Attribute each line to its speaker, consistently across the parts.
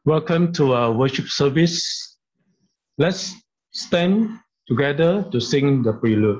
Speaker 1: Welcome to our worship service. Let's stand together to sing the prelude.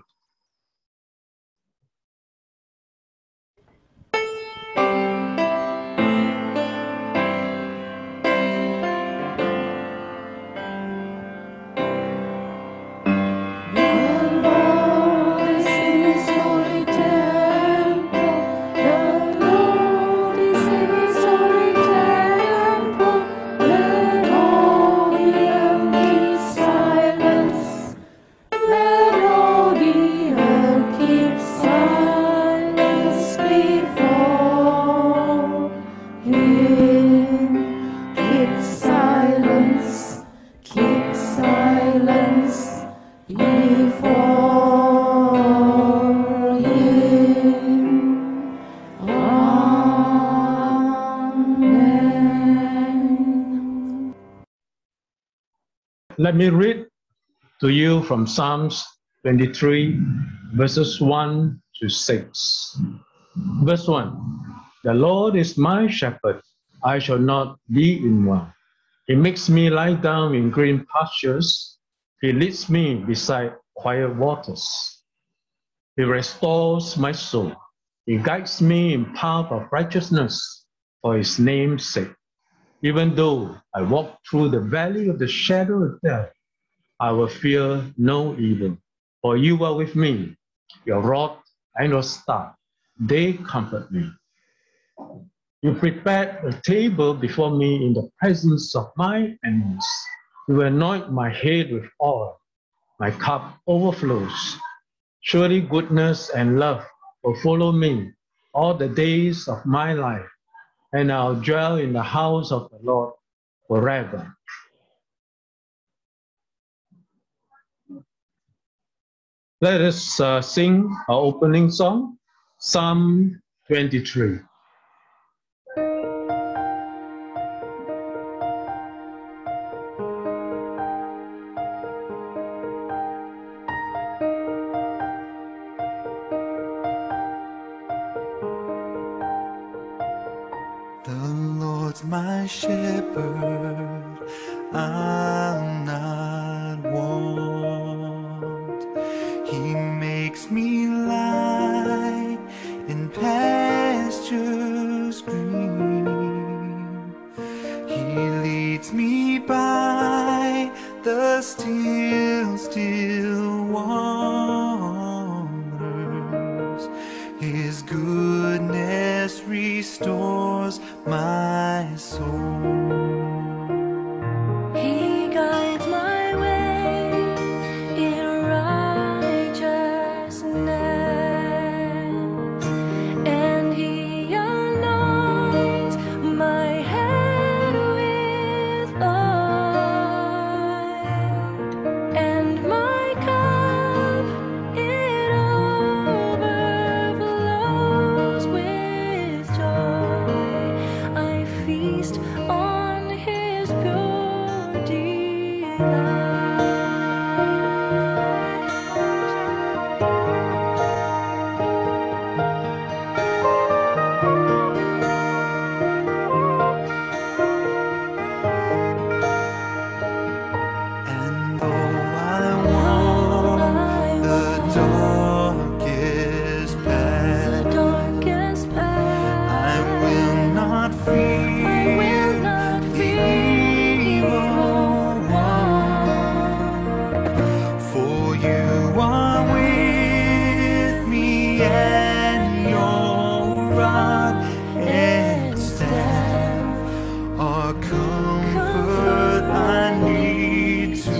Speaker 1: Let me read to you from Psalms 23, verses 1 to 6. Verse 1, The Lord is my shepherd, I shall not be in want. He makes me lie down in green pastures. He leads me beside quiet waters. He restores my soul. He guides me in path of righteousness for his name's sake. Even though I walk through the valley of the shadow of death, I will fear no evil, for you are with me. Your rod and your staff, they comfort me. You prepared a table before me in the presence of my enemies. You anoint my head with oil. My cup overflows. Surely goodness and love will follow me all the days of my life, and I'll dwell in the house of the Lord forever. Let us sing our opening song, Psalm 23.
Speaker 2: My shepherd, I'll not want. He makes me lie in pastures green. He leads me by the still waters. His goodness restores my soul.
Speaker 3: He guides my way in righteousness, and he anoints my head with oil, and my cup it overflows with joy. I feast on his pure delight.
Speaker 2: And though I walk the darkest path, I will not fear the evil one. For you are with me, and your rod and staff are comfort I need to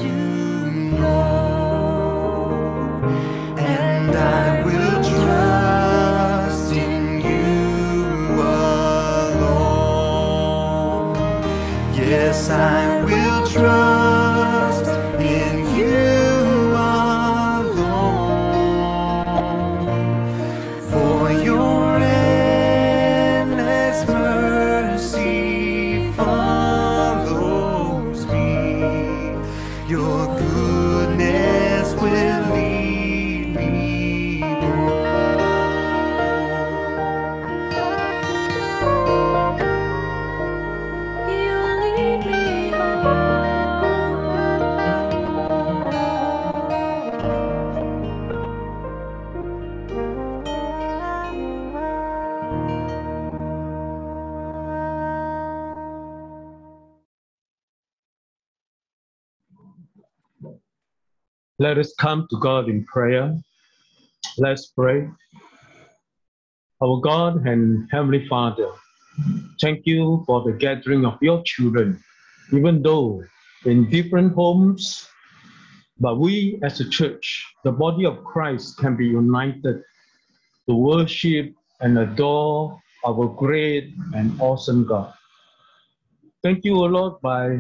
Speaker 2: know. And I will trust in you alone. Yes, I will trust in you alone. For your endless mercy follows me. Your goodness will lead me home.
Speaker 3: You lead me
Speaker 1: Let us come to God in prayer. Let's pray. Our God and Heavenly Father, thank you for the gathering of your children, even though in different homes, but we as a church, the body of Christ, can be united to worship and adore our great and awesome God. Thank you, O Lord,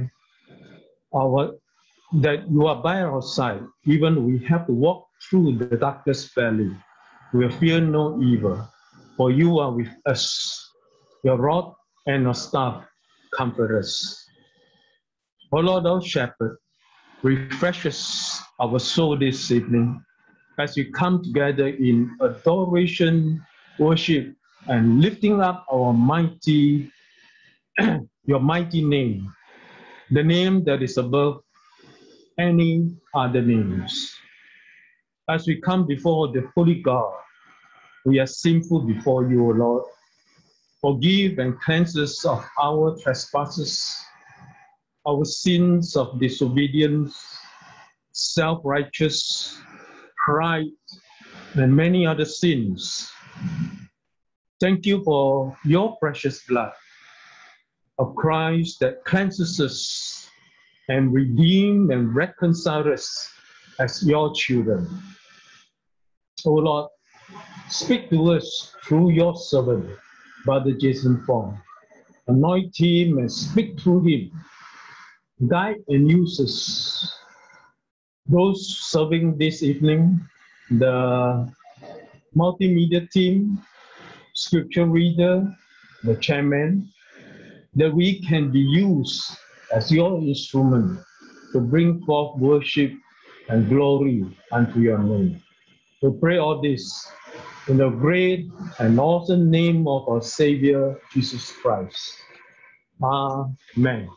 Speaker 1: that you are by our side, even we have to walk through the darkest valley. We will fear no evil, for you are with us. Your rod and your staff comfort us. O Lord, our shepherd, refresh us, our soul this evening as we come together in adoration, worship, and lifting up our mighty, your mighty name, the name that is above any other names. As we come before the holy God, we are sinful before you, O Lord. Forgive and cleanse us of our trespasses, our sins of disobedience, self-righteous, pride, and many other sins. Thank you for your precious blood of Christ that cleanses us and redeems and reconciles us as your children. O Lord, speak to us through your servant, Brother Jason Fong. Anoint him and speak through him. Guide and use us. Those serving this evening, the multimedia team, scripture reader, the chairman, that we can be used as your instrument to bring forth worship and glory unto your name. We pray all this in the great and awesome name of our Savior, Jesus Christ. Amen.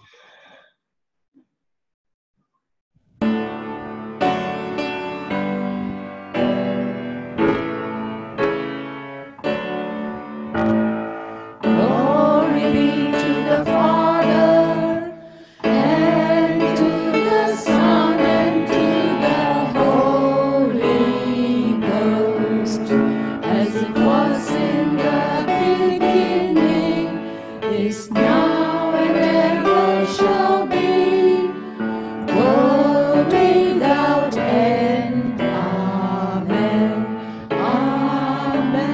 Speaker 4: Glory be to the Father, and to the Son, and to the Holy Ghost, as it was in the beginning, is now, and ever shall be, world without end. Amen. Amen.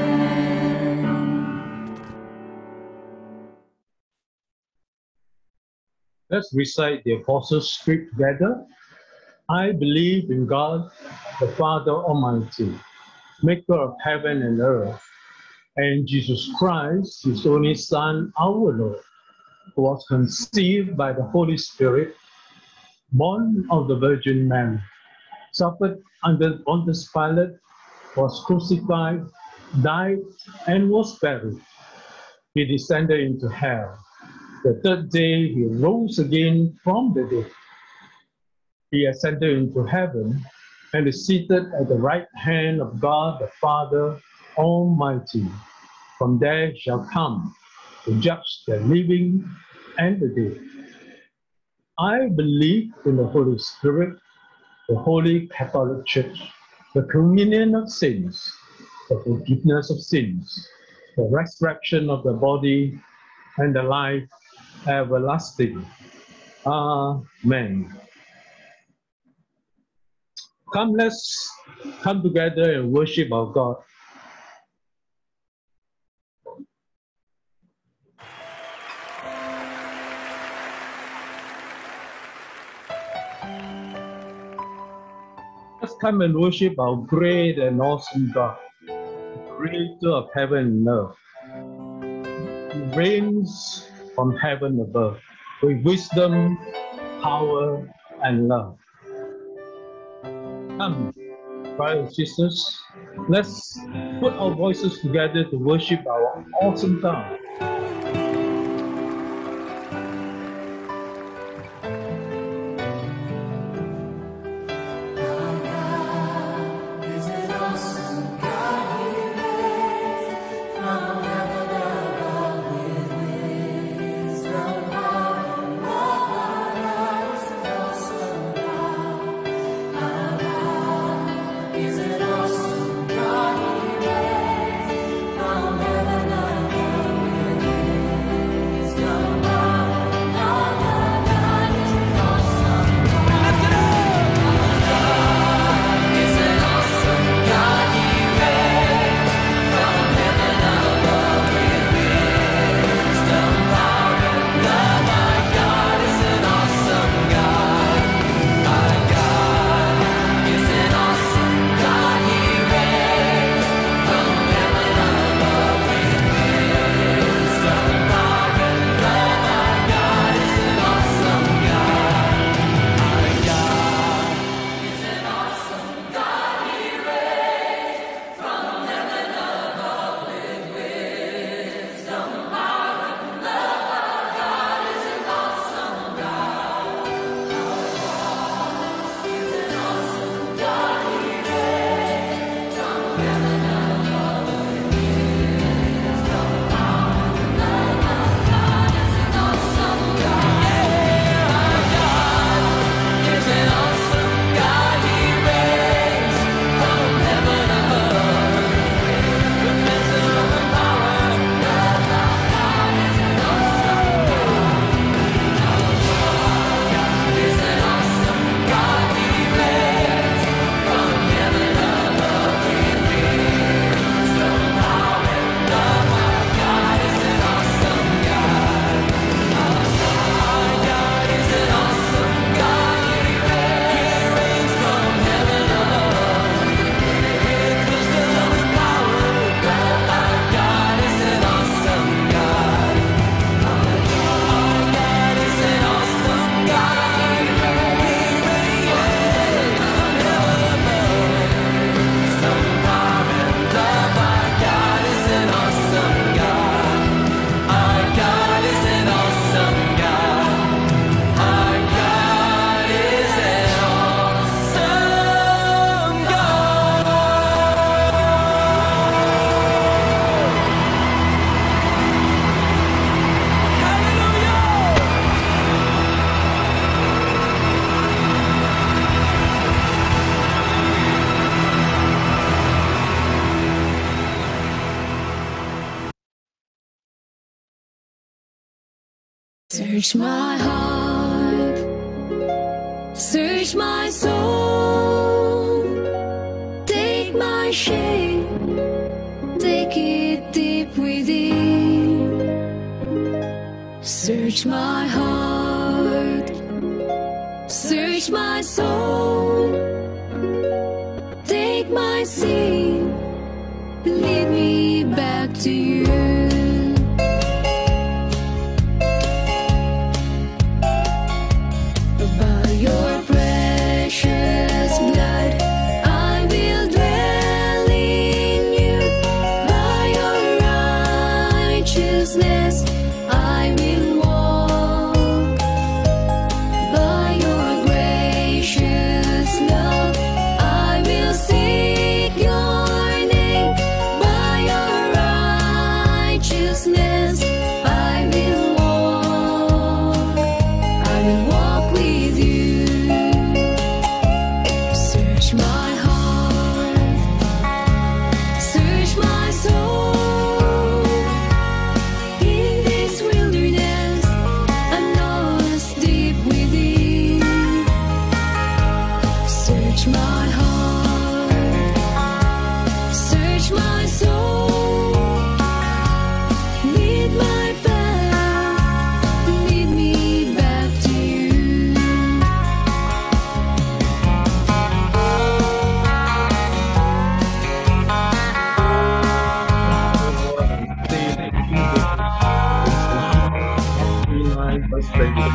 Speaker 1: Let's recite the Apostles' Creed together. I believe in God, the Father Almighty, maker of heaven and earth, and Jesus Christ, his only Son, our Lord, who was conceived by the Holy Spirit, born of the Virgin Mary, suffered under Pontius Pilate, was crucified, died, and was buried. He descended into hell. The third day he rose again from the dead. He ascended into heaven and is seated at the right hand of God the Father Almighty. From there shall come to judge the living and the dead. I believe in the Holy Spirit, the Holy Catholic Church, the communion of saints, the forgiveness of sins, the resurrection of the body, and the life everlasting. Amen. Come, let's come together and worship our God. Let's come and worship our great and awesome God, creator of heaven and earth. He reigns from heaven above with wisdom, power, and love. Come, brothers and sisters, let's put our voices together to worship our awesome God.
Speaker 4: Is it awesome God He reigns from heaven above with wisdom, power, love, is an awesome God.
Speaker 3: Search my heart, search my soul, take my shame, take it deep within. Search my heart, search my soul, take my sin, lead me back to you. By your precious blood, I will dwell in you. By your righteousness, I will walk. By your gracious love, I will seek your name. By your righteousness, I will walk. I will walk with you. Search my heart, search my soul. In this wilderness, I'm lost deep within. Search my heart, search my soul. Lead my path, lead me back to you.
Speaker 1: Verse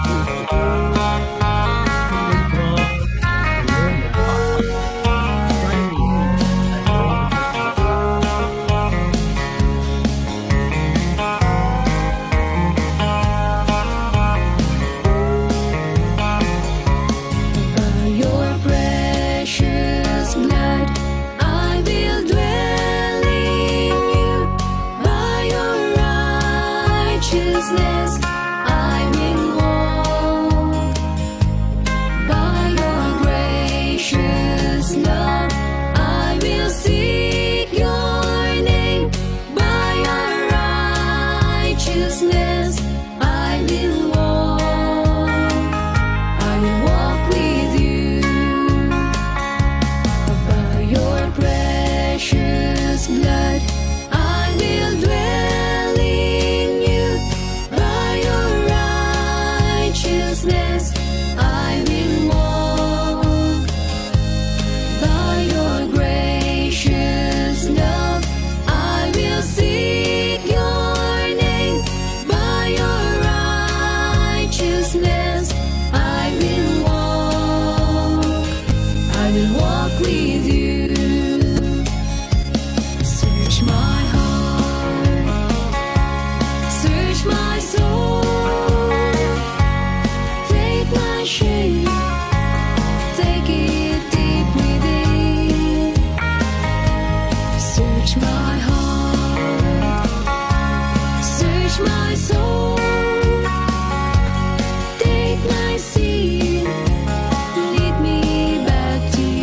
Speaker 1: 22.
Speaker 3: By your precious blood, I will dwell in you. By your righteousness, I will walk. By your gracious love, I will seek your name. By your righteousness, I will walk. I will walk with you. By your precious blood, I will dwell in you. By your righteousness, I will walk. By your gracious love, I will seek your name. By your righteousness, I will walk. I will walk with you. Search my heart, search my soul, take my shame, take it deep within. Search my heart, search my soul, take my sin, lead me back to you.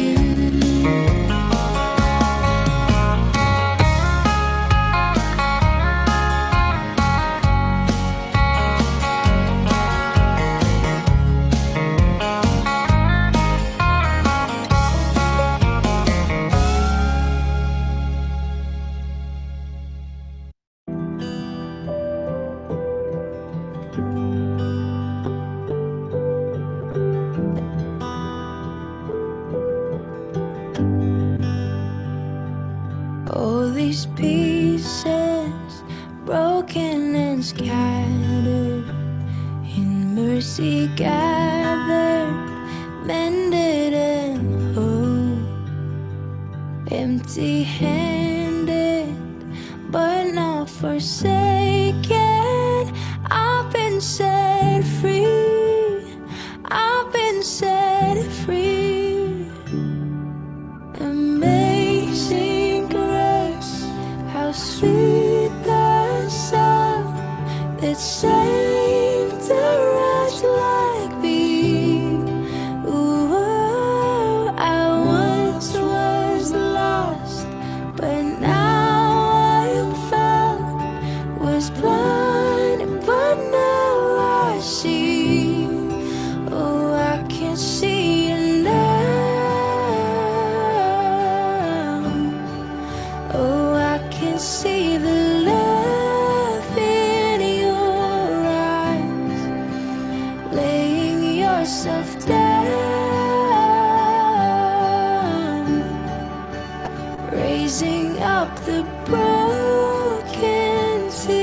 Speaker 3: All these pieces, broken and scattered, in mercy gathered, mended and whole. Empty-handed, but not forsaken. I've been set free. I've been set free. Amazing grace, how sweet the sound that saved a wretch like me. Ooh, I once was lost, but now I am found. laying yourself down, raising up the broken to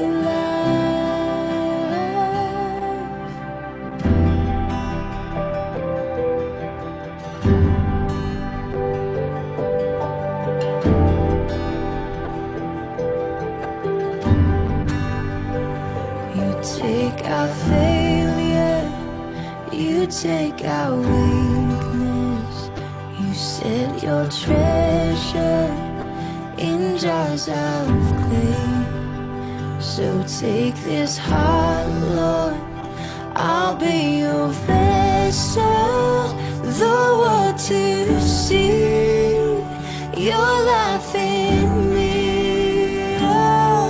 Speaker 3: life. You take our failure, you take our weakness, you set your treasure in jars of clay. So take this heart, Lord, I'll be your vessel, the world to see your life in me. Oh,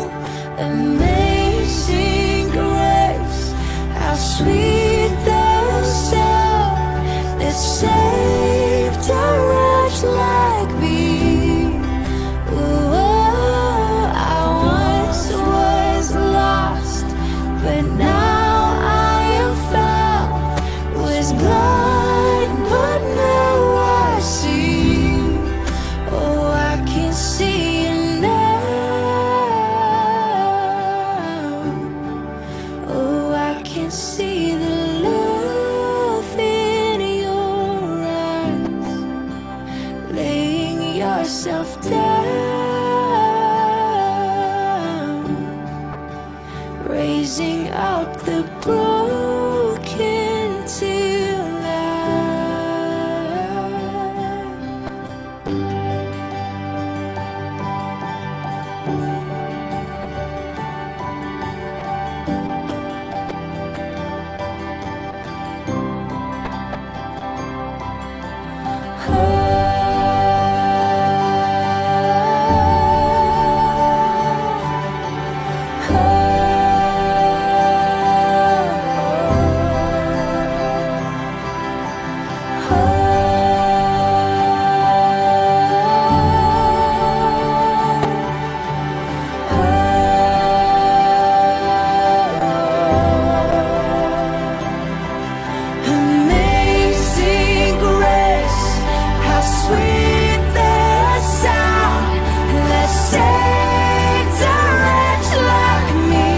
Speaker 3: amazing grace, how sweet the sound that saved a wretch like me. I once was lost, but now I am found. Was blind, but now I see. Oh, I can see it now. Oh, I can see the love in your eyes, laying yourself down, raising up the broken to life. Amazing grace, how sweet the sound that saved a wretch like me.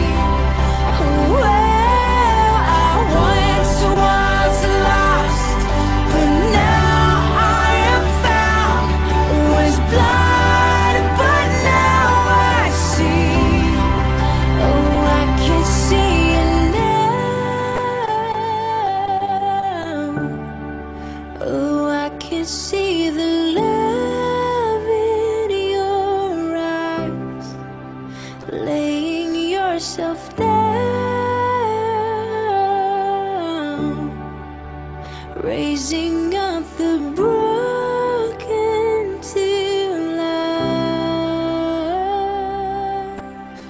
Speaker 3: Well, I once was lost, but now I am found. Was blind, but now I see. Oh, I can see it now. Oh, I can see the love in your eyes, laying yourself down, raising up the broken to life.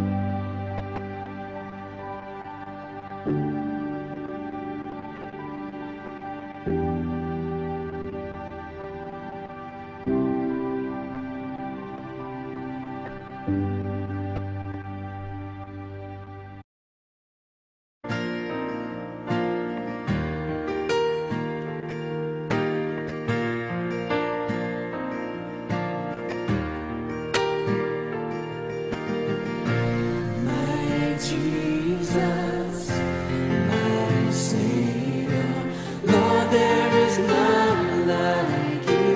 Speaker 2: My Jesus, my Savior, Lord, there is none like you.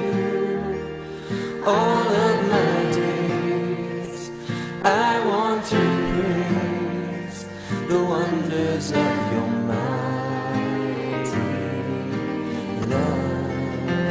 Speaker 2: All of my days, I want to praise the wonders of your mighty love.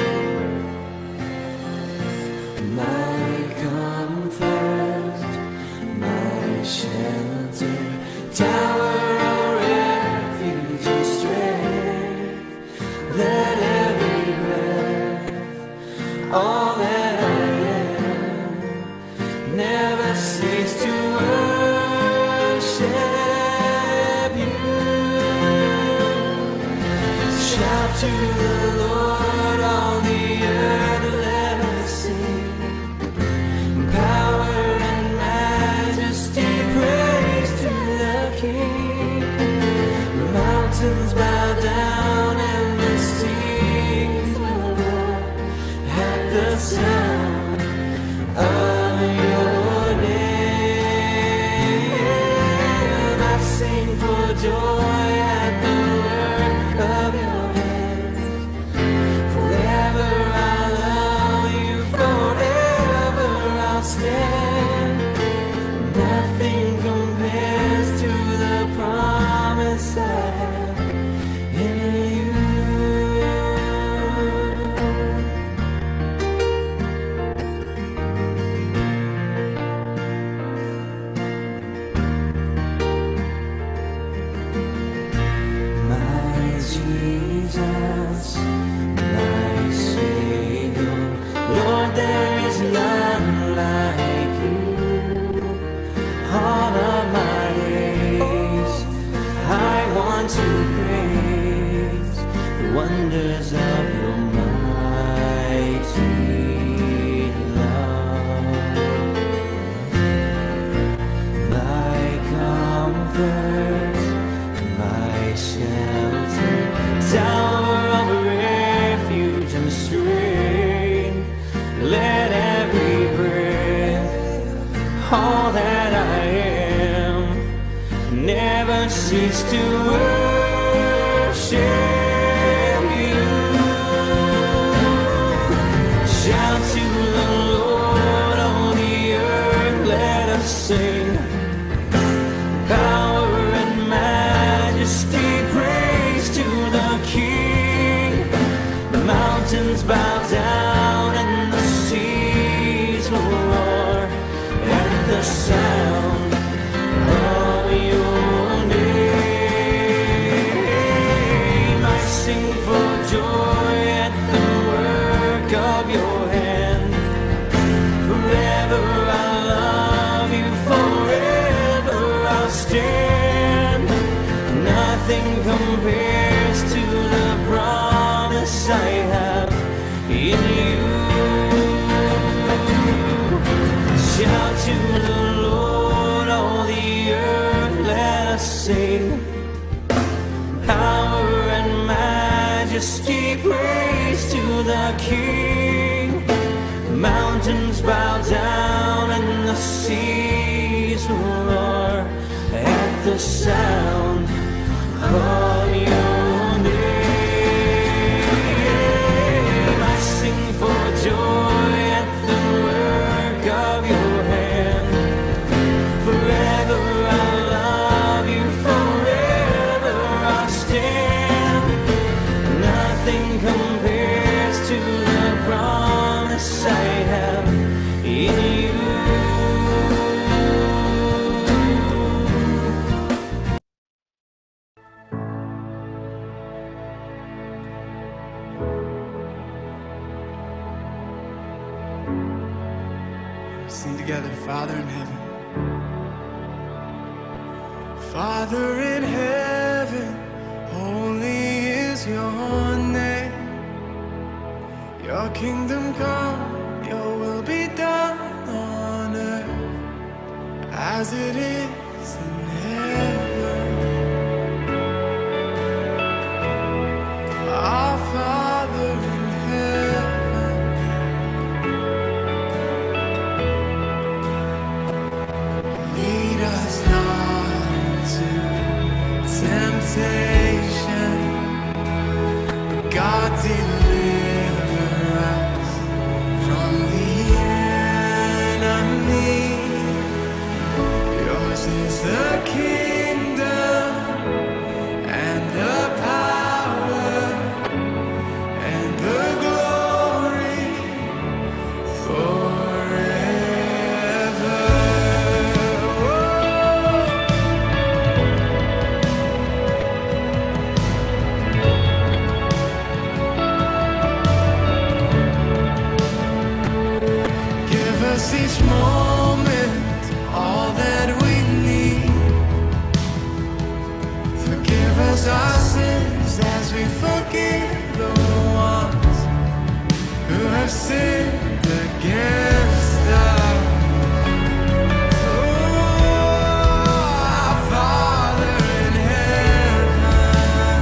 Speaker 2: My comfort, my shelter, tower of refuge and strength. Let every breath, all that I am, never cease to worship you. Shout to the Lord, all the earth, let us sing. Power and majesty, praise to the King. My mountains bow down and the seas will roar at the sound of your name. I sing for joy at the work of your hands. Forever I'll love you, forever I'll stand. Nothing compares to the promise I have in you. My Jesus, my Savior, Lord, there is none like you. All of my days, I want to praise the wonders of your mighty love. My comfort, my shelter, tower of refuge and strength. Let every breath, all that I am, never cease to worship you. Shout to the Lord, all the earth, let us sing. Power and majesty, praise to the King. The mountains bow down and the seas will roar at the sound of your name. I sing for joy at the work of your hand. Forever I'll love you, forever I'll stand. Nothing compares to the promise I have in you. Shout to the Lord, all the earth, let us sing. Power and majesty, praise to the King. Mountains bow down and the seas will roar at the sound of your name. I sing for joy at the work of your hand. Forever I'll love you, forever I'll stand. Nothing compares to the promise I have in you.
Speaker 5: Sing together, Father in heaven. Father in heaven, holy is your name. Your kingdom come, your will be done on earth as it is in heaven. Our Father in heaven, lead us not into temptation, but God deliver us from the enemy. Yours is the kingdom and the power and the glory forever. Give us each moment all that we need. Forgive us our sins as we forgive the ones who have sinned against us. Oh, our Father in heaven,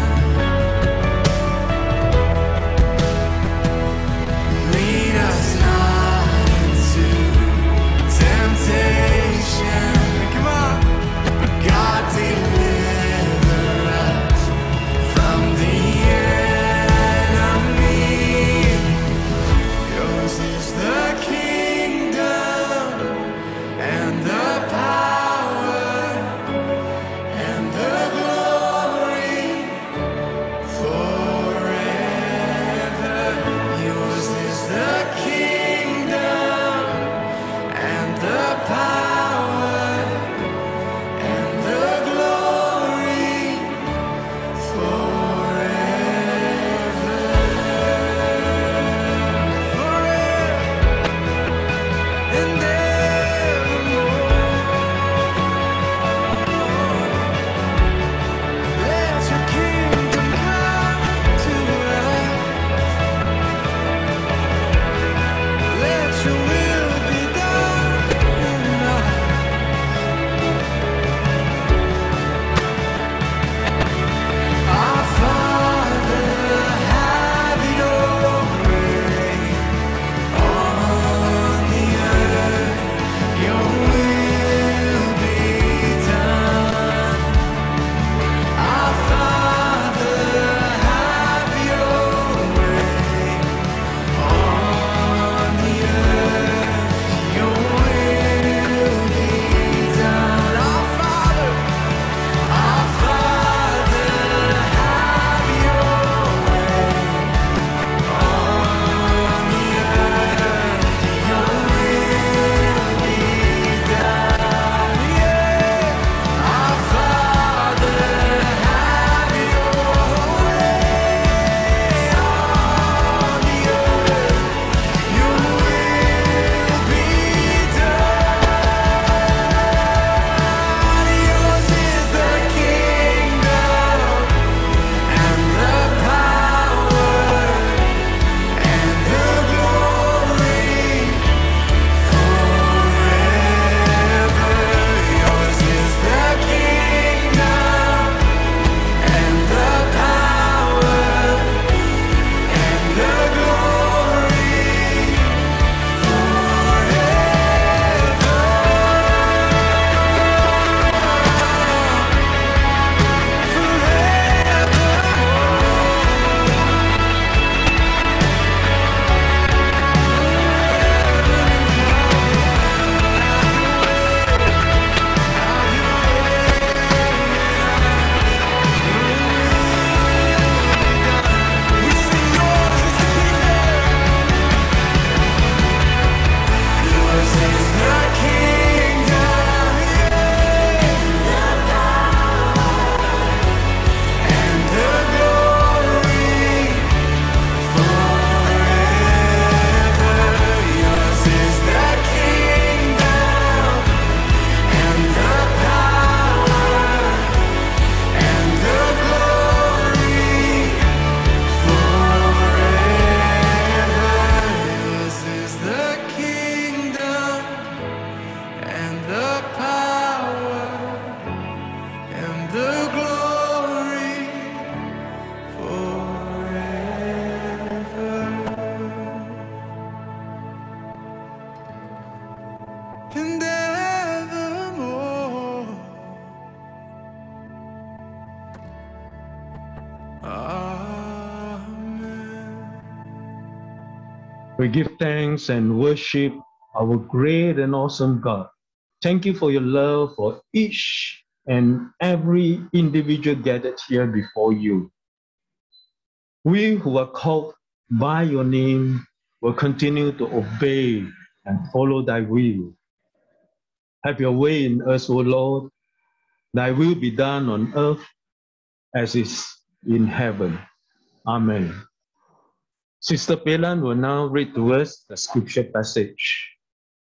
Speaker 1: We give thanks and worship our great and awesome God. Thank you for your love for each and every individual gathered here before you. We who are called by your name will continue to obey and follow thy will. Have your way in us, O Lord. Thy will be done on earth as is in heaven. Amen. Sister Pelan will now read to us the scripture passage.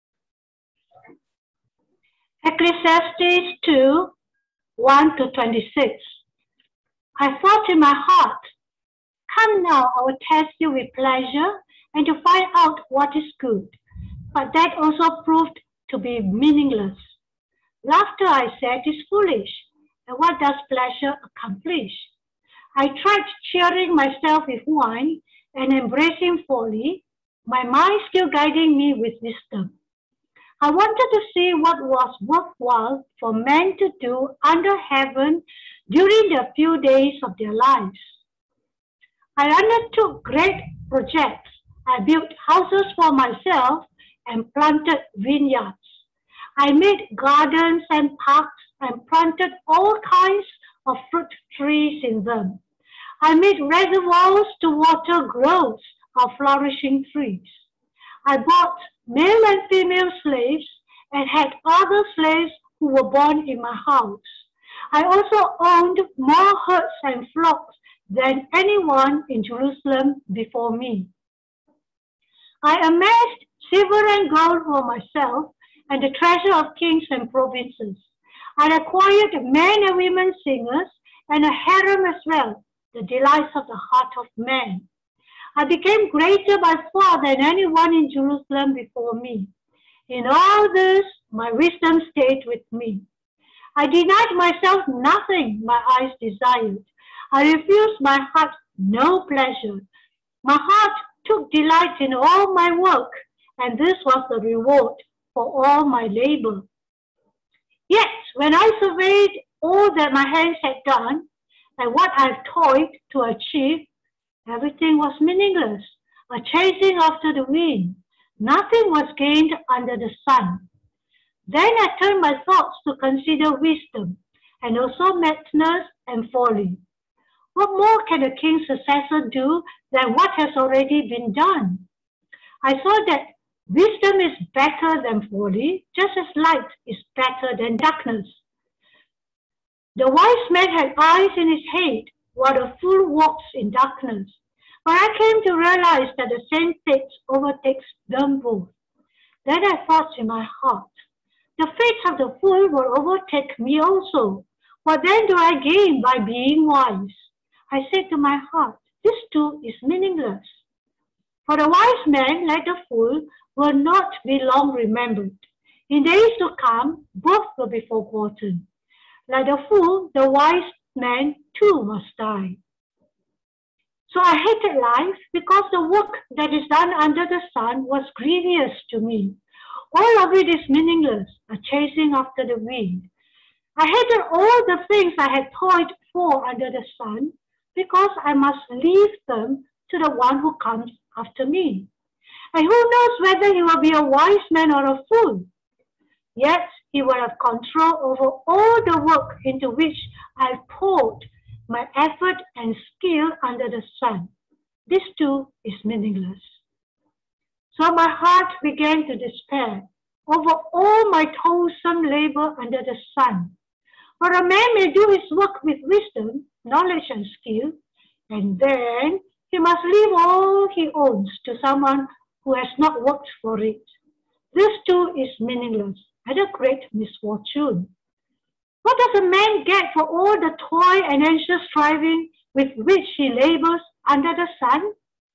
Speaker 6: Ecclesiastes 2, 1 to 26. I thought in my heart, come now, I will test you with pleasure and to find out what is good. But that also proved to be meaningless. Laughter, I said, is foolish. And what does pleasure accomplish? I tried cheering myself with wine and embracing folly, my mind still guiding me with wisdom. I wanted to see what was worthwhile for men to do under heaven during the few days of their lives. I undertook great projects. I built houses for myself and planted vineyards. I made gardens and parks and planted all kinds of fruit trees in them. I made reservoirs to water groves of flourishing trees. I bought male and female slaves and had other slaves who were born in my house. I also owned more herds and flocks than anyone in Jerusalem before me. I amassed silver and gold for myself and the treasure of kings and provinces. I acquired men and women singers and a harem as well, the delights of the heart of man. I became greater by far than anyone in Jerusalem before me. In all this, my wisdom stayed with me. I denied myself nothing my eyes desired. I refused my heart no pleasure. My heart took delight in all my work, and this was the reward for all my labor. Yet, when I surveyed all that my hands had done, and what I've toiled to achieve, everything was meaningless, a chasing after the wind. Nothing was gained under the sun. Then I turned my thoughts to consider wisdom, and also madness and folly. What more can a king's successor do than what has already been done? I saw that wisdom is better than folly, just as light is better than darkness. The wise man had eyes in his head, while the fool walks in darkness. But I came to realize that the same fate overtakes them both. Then I thought in my heart, the fate of the fool will overtake me also. What then do I gain by being wise? I said to my heart, this too is meaningless. For the wise man, like the fool, will not be long remembered. In days to come, both will be forgotten. Like the fool, the wise man too must die. So I hated life because the work that is done under the sun was grievous to me. All of it is meaningless, a chasing after the wind. I hated all the things I had toiled for under the sun because I must leave them to the one who comes after me. And who knows whether he will be a wise man or a fool? Yet he will have control over all the work into which I poured my effort and skill under the sun. This too is meaningless. So my heart began to despair over all my toilsome labor under the sun. For a man may do his work with wisdom, knowledge and skill, and then he must leave all he owns to someone who has not worked for it. This too is meaningless and a great misfortune. What does a man get for all the toil and anxious striving with which he labors under the sun?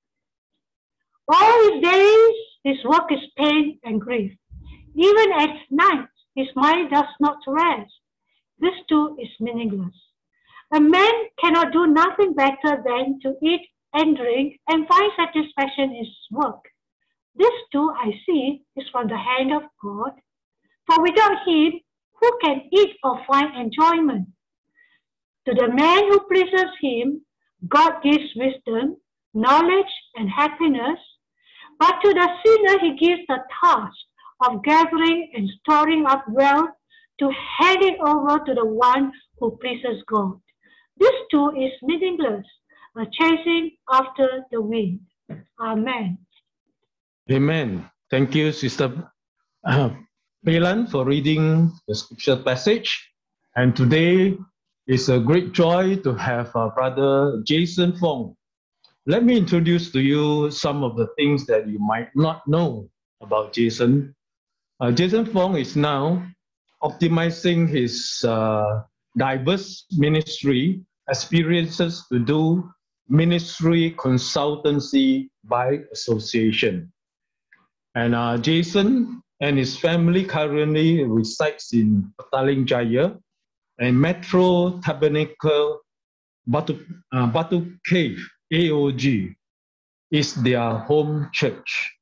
Speaker 6: All his days, his work is pain and grief. Even at night, his mind does not rest. This too is meaningless. A man cannot do nothing better than to eat and drink and find satisfaction in his work. This too, I see, is from the hand of God. For without him, who can eat or find enjoyment? To the man who pleases him, God gives wisdom, knowledge, and happiness. But to the sinner he gives the task of gathering and storing up wealth to hand it over to the one who pleases God. This too is meaningless, a chasing after the wind. Amen.
Speaker 1: Amen. Thank you, Sister Phelan, for reading the scripture passage. And today is a great joy to have our brother Jason Fong. Let me introduce to you some of the things that you might not know about Jason. Jason Fong is now optimizing his diverse ministry experiences to do ministry consultancy by association. And Jason and his family currently resides in Petaling Jaya, and Metro Tabernacle Batu Cave, AOG, is their home church.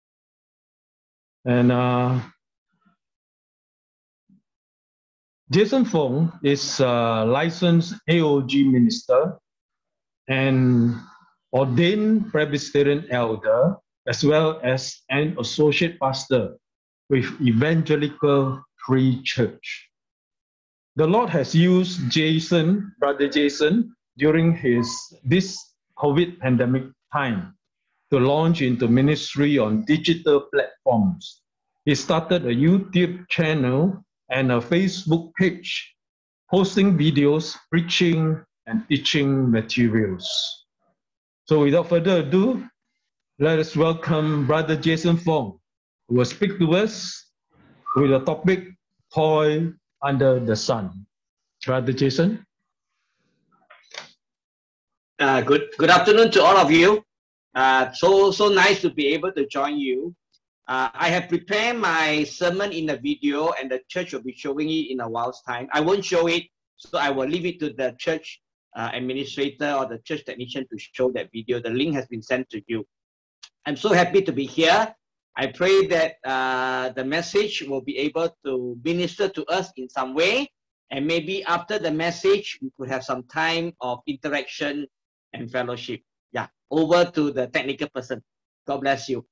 Speaker 1: And Jason Fong is a licensed AOG minister and ordained Presbyterian elder, as well as an associate pastor with Evangelical Free Church. The Lord has used Jason, Brother Jason, during this COVID pandemic time to launch into ministry on digital platforms. He started a YouTube channel and a Facebook page, posting videos, preaching, and teaching materials. So without further ado, let us welcome Brother Jason Fong, who will speak to us with the topic, Toy Under the Sun. Brother Jason.
Speaker 7: Good afternoon to all of you. So nice to be able to join you. I have prepared my sermon in a video, and the church will be showing it in a while's time. I won't show it, so I will leave it to the church administrator or the church technician to show that video. The link has been sent to you. I'm so happy to be here. I pray that the message will be able to minister to us in some way, and maybe after the message, we could have some time of interaction and fellowship. Yeah, over to the technical person. God bless you.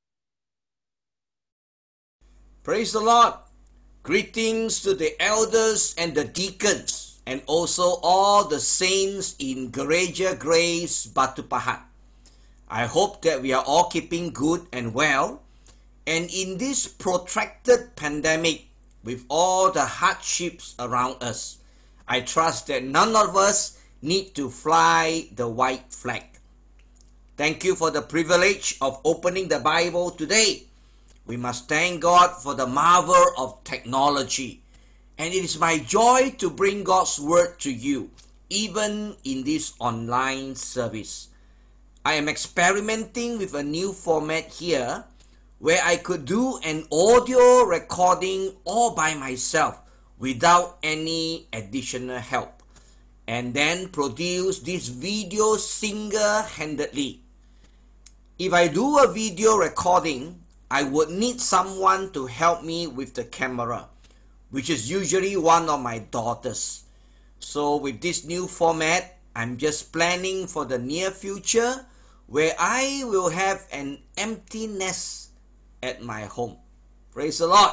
Speaker 8: Praise the Lord. Greetings to the elders and the deacons, and also all the saints in Gereja Grace Batu Pahat. I hope that we are all keeping good and well. And in this protracted pandemic, with all the hardships around us, I trust that none of us need to fly the white flag. Thank you for the privilege of opening the Bible today. We must thank God for the marvel of technology. And it is my joy to bring God's word to you, even in this online service. I am experimenting with a new format here, where I could do an audio recording all by myself without any additional help, and then produce this video single-handedly. If I do a video recording, I would need someone to help me with the camera, which is usually one of my daughters. So with this new format, I'm just planning for the near future, where I will have an empty nest at my home. Praise the Lord.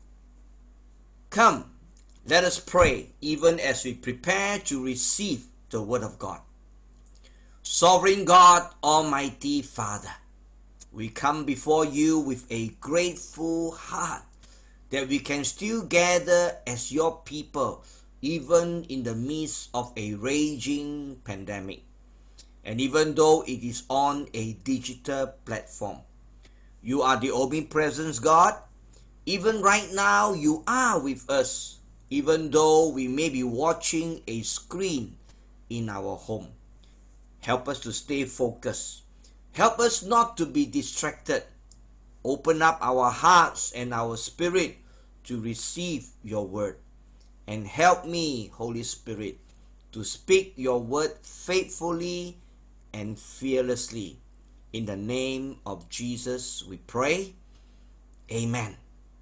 Speaker 8: Come, let us pray even as we prepare to receive the word of God. Sovereign God, Almighty Father, we come before you with a grateful heart that we can still gather as your people even in the midst of a raging pandemic. And even though it is on a digital platform, you are the omnipresent God. Even right now, you are with us, even though we may be watching a screen in our home. Help us to stay focused. Help us not to be distracted. Open up our hearts and our spirit to receive your word. And help me, Holy Spirit, to speak your word faithfully and fearlessly. In the name of Jesus we pray. Amen.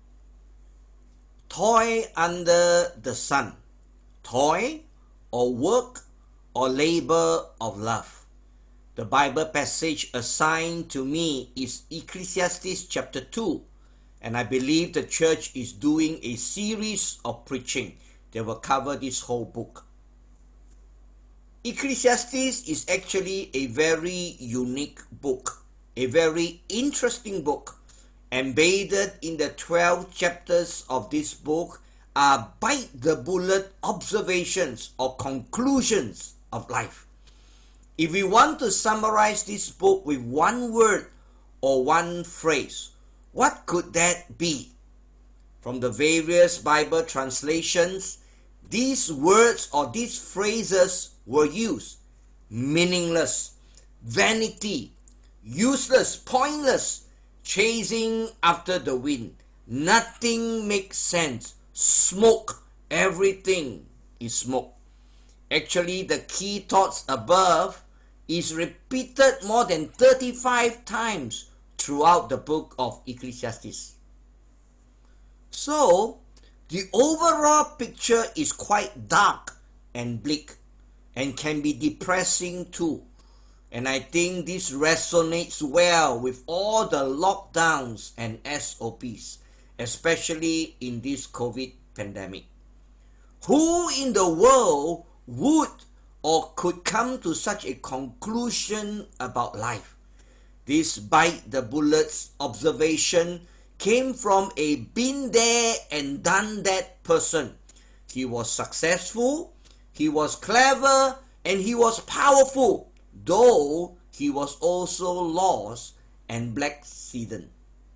Speaker 8: Toy under the sun. Toy or work or labor of love. The Bible passage assigned to me is Ecclesiastes chapter 2, and I believe the church is doing a series of preaching that will cover this whole book. Ecclesiastes is actually a very unique book, a very interesting book. Embedded in the 12 chapters of this book are bite-the-bullet observations or conclusions of life. If we want to summarize this book with one word or one phrase, what could that be? From the various Bible translations, these words or these phrases were used: meaningless, vanity, useless, pointless, chasing after the wind, nothing makes sense, smoke, everything is smoke. Actually, the key thoughts above is repeated more than 35 times throughout the book of Ecclesiastes. So, the overall picture is quite dark and bleak and can be depressing too. And I think this resonates well with all the lockdowns and SOPs, especially in this COVID pandemic. Who in the world would or could come to such a conclusion about life? This bite-the-bullets observation came from a been there and done that person. He was successful, he was clever, and he was powerful, though he was also lost and backslidden.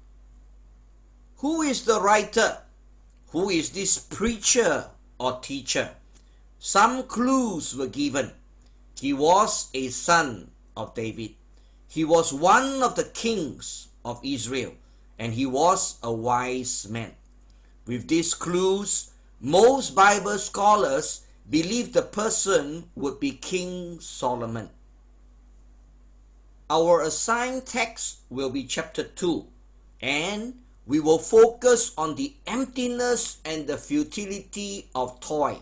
Speaker 8: Who is the writer? Who is this preacher or teacher? Some clues were given. He was a son of David. He was one of the kings of Israel, and he was a wise man. With these clues, most Bible scholars believe the person would be King Solomon. Our assigned text will be chapter 2, and we will focus on the emptiness and the futility of toy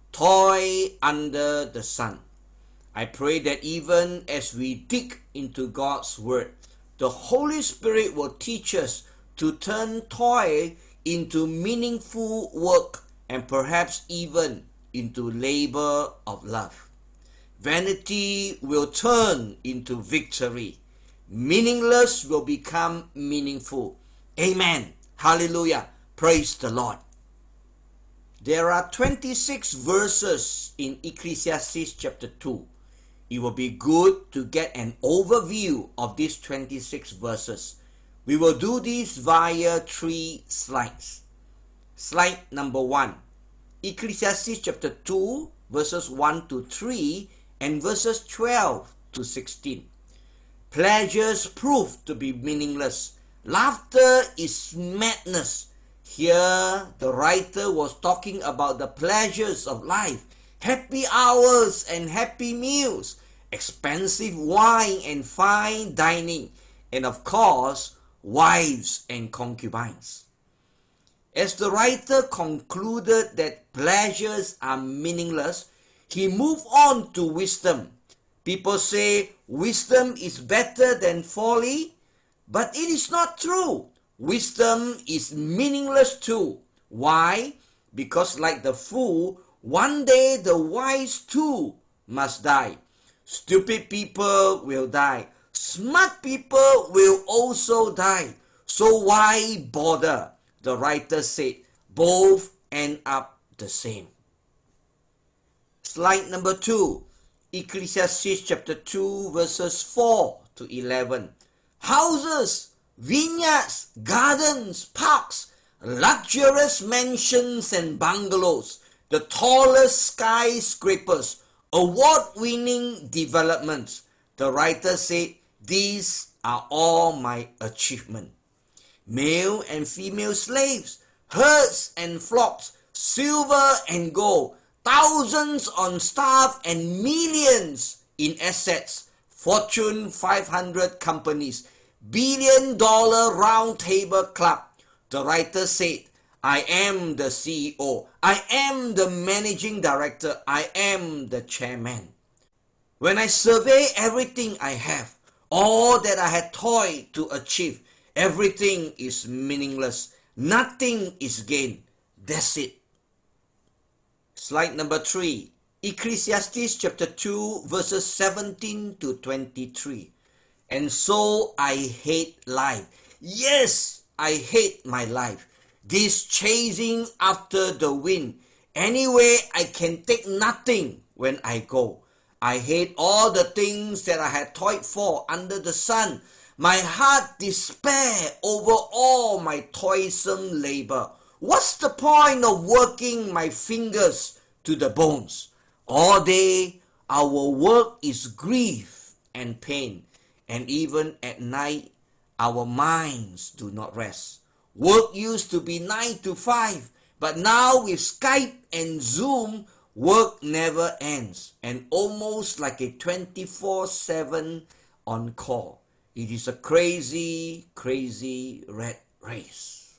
Speaker 8: under the sun. I pray that even as we dig into God's word, the Holy Spirit will teach us to turn toil into meaningful work and perhaps even into labor of love. Vanity will turn into victory. Meaningless will become meaningful. Amen. Hallelujah. Praise the Lord. There are 26 verses in Ecclesiastes chapter 2. It will be good to get an overview of these 26 verses. We will do this via 3 slides. Slide number 1. Ecclesiastes chapter 2, verses 1 to 3 and verses 12 to 16. Pleasures prove to be meaningless. Laughter is madness. Here, the writer was talking about the pleasures of life, happy hours and happy meals, expensive wine and fine dining, and of course, wives and concubines. As the writer concluded that pleasures are meaningless, he moved on to wisdom. People say wisdom is better than folly, but it is not true. Wisdom is meaningless too. Why? Because like the fool, one day the wise too must die. Stupid people will die. Smart people will also die. So why bother? The writer said, both end up the same. Slide number 2. Ecclesiastes chapter 2 verses 4 to 11. Houses, vineyards, gardens, parks, luxurious mansions and bungalows, the tallest skyscrapers, award-winning developments. The writer said, these are all my achievements. Male and female slaves, herds and flocks, silver and gold, thousands on staff and millions in assets, Fortune 500 companies, billion-dollar round table club. The writer said, I am the CEO, I am the managing director, I am the chairman. When I survey everything I have, all that I had toiled to achieve, everything is meaningless. Nothing is gained. That's it. Slide number 3. Ecclesiastes chapter 2 verses 17 to 23. And so I hate life. Yes, I hate my life. This chasing after the wind. Anyway, I can take nothing when I go. I hate all the things that I had toiled for under the sun. My heart despair over all my toilsome labor. What's the point of working my fingers to the bones? All day our work is grief and pain, and even at night our minds do not rest. Work used to be 9 to 5, but now with Skype and Zoom, work never ends, and almost like a 24/7 on call. It is a crazy, crazy rat race.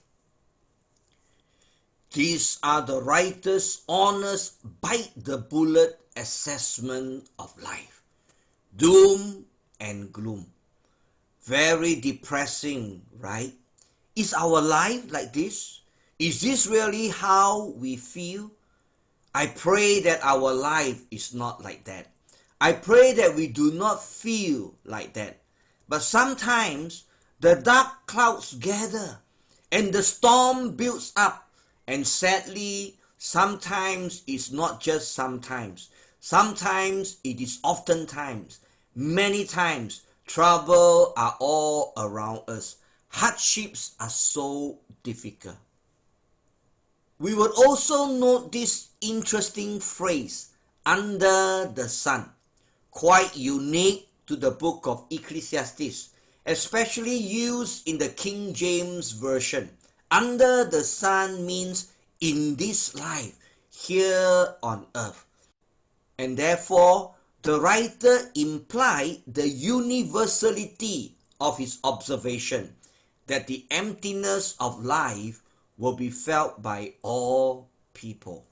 Speaker 8: These are the writer's honest bite-the-bullet assessment of life. Doom and gloom. Very depressing, right? Is our life like this? Is this really how we feel? I pray that our life is not like that. I pray that we do not feel like that. But sometimes the dark clouds gather and the storm builds up. And sadly, sometimes it's not just sometimes. Sometimes it is oftentimes. Many times, trouble are all around us. Hardships are so difficult. We would also note this interesting phrase, under the sun, quite unique to the book of Ecclesiastes, especially used in the King James Version. Under the sun means in this life, here on earth. And therefore, the writer implied the universality of his observation, that the emptiness of life will be felt by all people.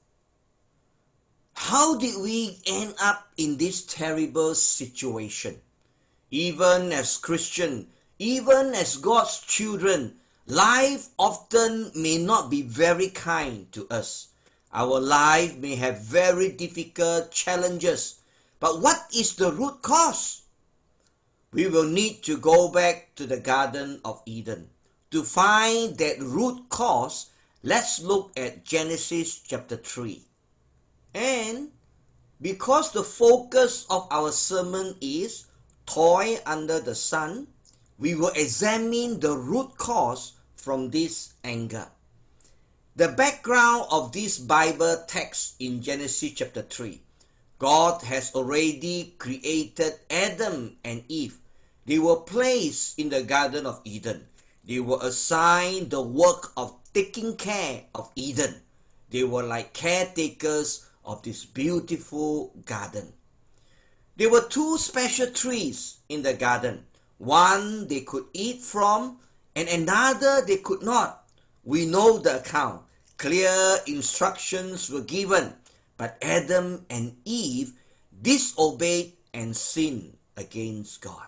Speaker 8: How did we end up in this terrible situation? Even as Christians, even as God's children, life often may not be very kind to us. Our life may have very difficult challenges. But what is the root cause? We will need to go back to the Garden of Eden. To find that root cause, let's look at Genesis chapter 3. And because the focus of our sermon is toil under the sun, we will examine the root cause from this angle. The background of this Bible text in Genesis chapter 3. God has already created Adam and Eve. They were placed in the Garden of Eden. They were assigned the work of taking care of Eden. They were like caretakers of this beautiful garden. There were two special trees in the garden. One they could eat from, and another they could not. We know the account. Clear instructions were given, but Adam and Eve disobeyed and sinned against God.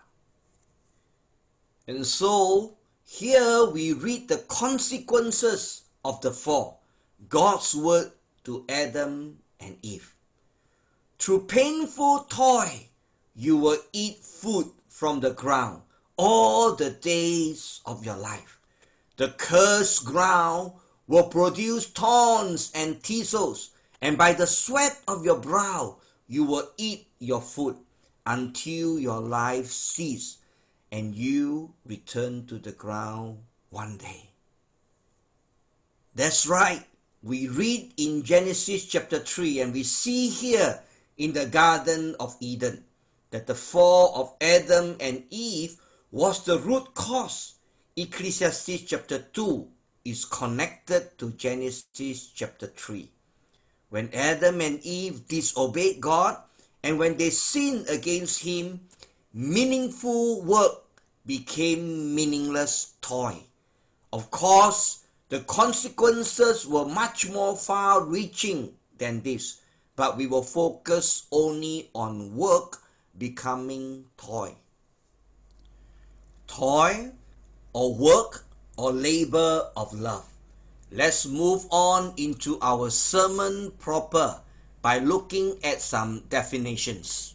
Speaker 8: And so, here we read the consequences of the fall, God's word to Adam and Eve. Through painful toil, you will eat food from the ground all the days of your life. The cursed ground will produce thorns and thistles, and by the sweat of your brow you will eat your food until your life cease and you return to the ground one day. That's right. We read in Genesis chapter 3, and we see here in the Garden of Eden that the fall of Adam and Eve was the root cause. Ecclesiastes chapter 2 is connected to Genesis chapter 3. When Adam and Eve disobeyed God and when they sinned against Him, meaningful work became meaningless toil. Of course, the consequences were much more far-reaching than this. but we will focus only on work becoming toil. Toil or work or labor of love. Let's move on into our sermon proper by looking at some definitions.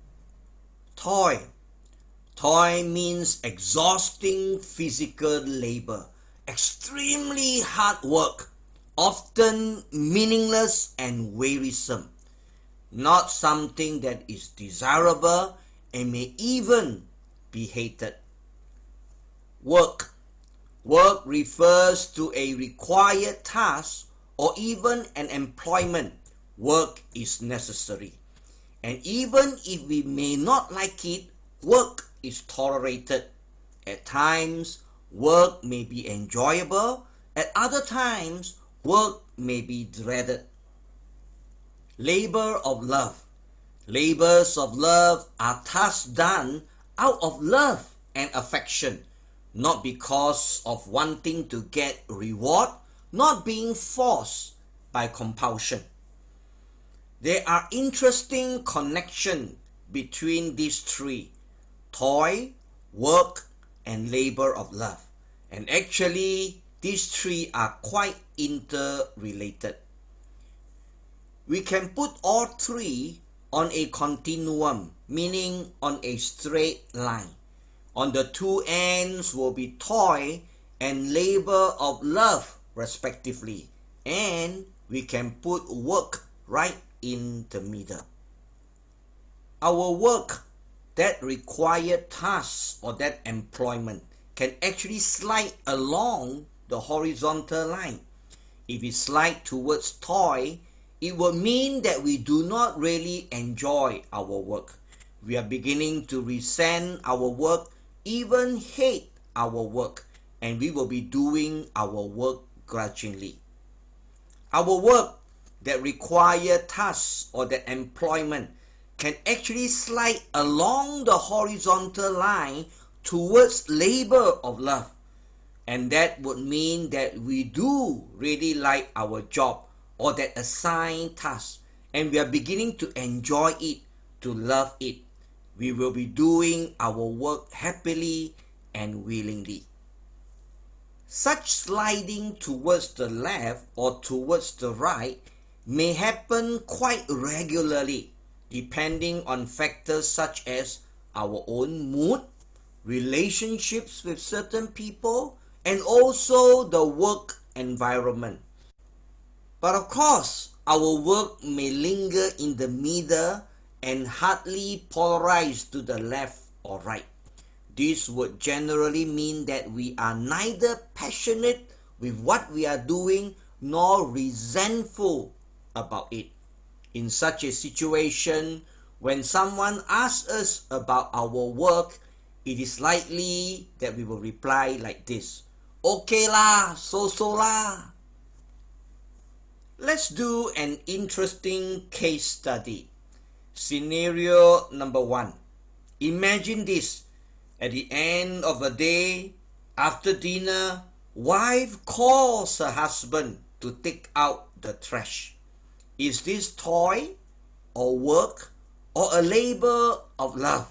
Speaker 8: Toil. Toil means exhausting physical labor, extremely hard work, often meaningless and wearisome, not something that is desirable and may even be hated. Work. Work refers to a required task or even an employment. Work is necessary. And even if we may not like it, work is tolerated. At times, work may be enjoyable. At other times, work may be dreaded. Labor of love. Labors of love are tasks done out of love and affection, not because of wanting to get reward, not being forced by compulsion. There are interesting connections between these three: toil, work, and labor of love. And actually, these three are quite interrelated. We can put all three on a continuum, meaning on a straight line. On the two ends will be toil and labor of love, respectively. And we can put work right in the middle. Our work, that required task or that employment, can actually slide along the horizontal line. If we slide towards toil, it will mean that we do not really enjoy our work. We are beginning to resent our work, even hate our work, and we will be doing our work grudgingly. Our work that require tasks or that employment can actually slide along the horizontal line towards labor of love. And that would mean that we do really like our job or that assigned task, and we are beginning to enjoy it, to love it. We will be doing our work happily and willingly. Such sliding towards the left or towards the right may happen quite regularly, depending on factors such as our own mood, relationships with certain people, and also the work environment. But of course, our work may linger in the middle and hardly polarize to the left or right. This would generally mean that we are neither passionate with what we are doing nor resentful about it. In such a situation, when someone asks us about our work, it is likely that we will reply like this: "Okay lah, so lah." Let's do an interesting case study. Scenario number 1. Imagine this. At the end of the day, after dinner, wife calls her husband to take out the trash. Is this toil or work or a labor of love?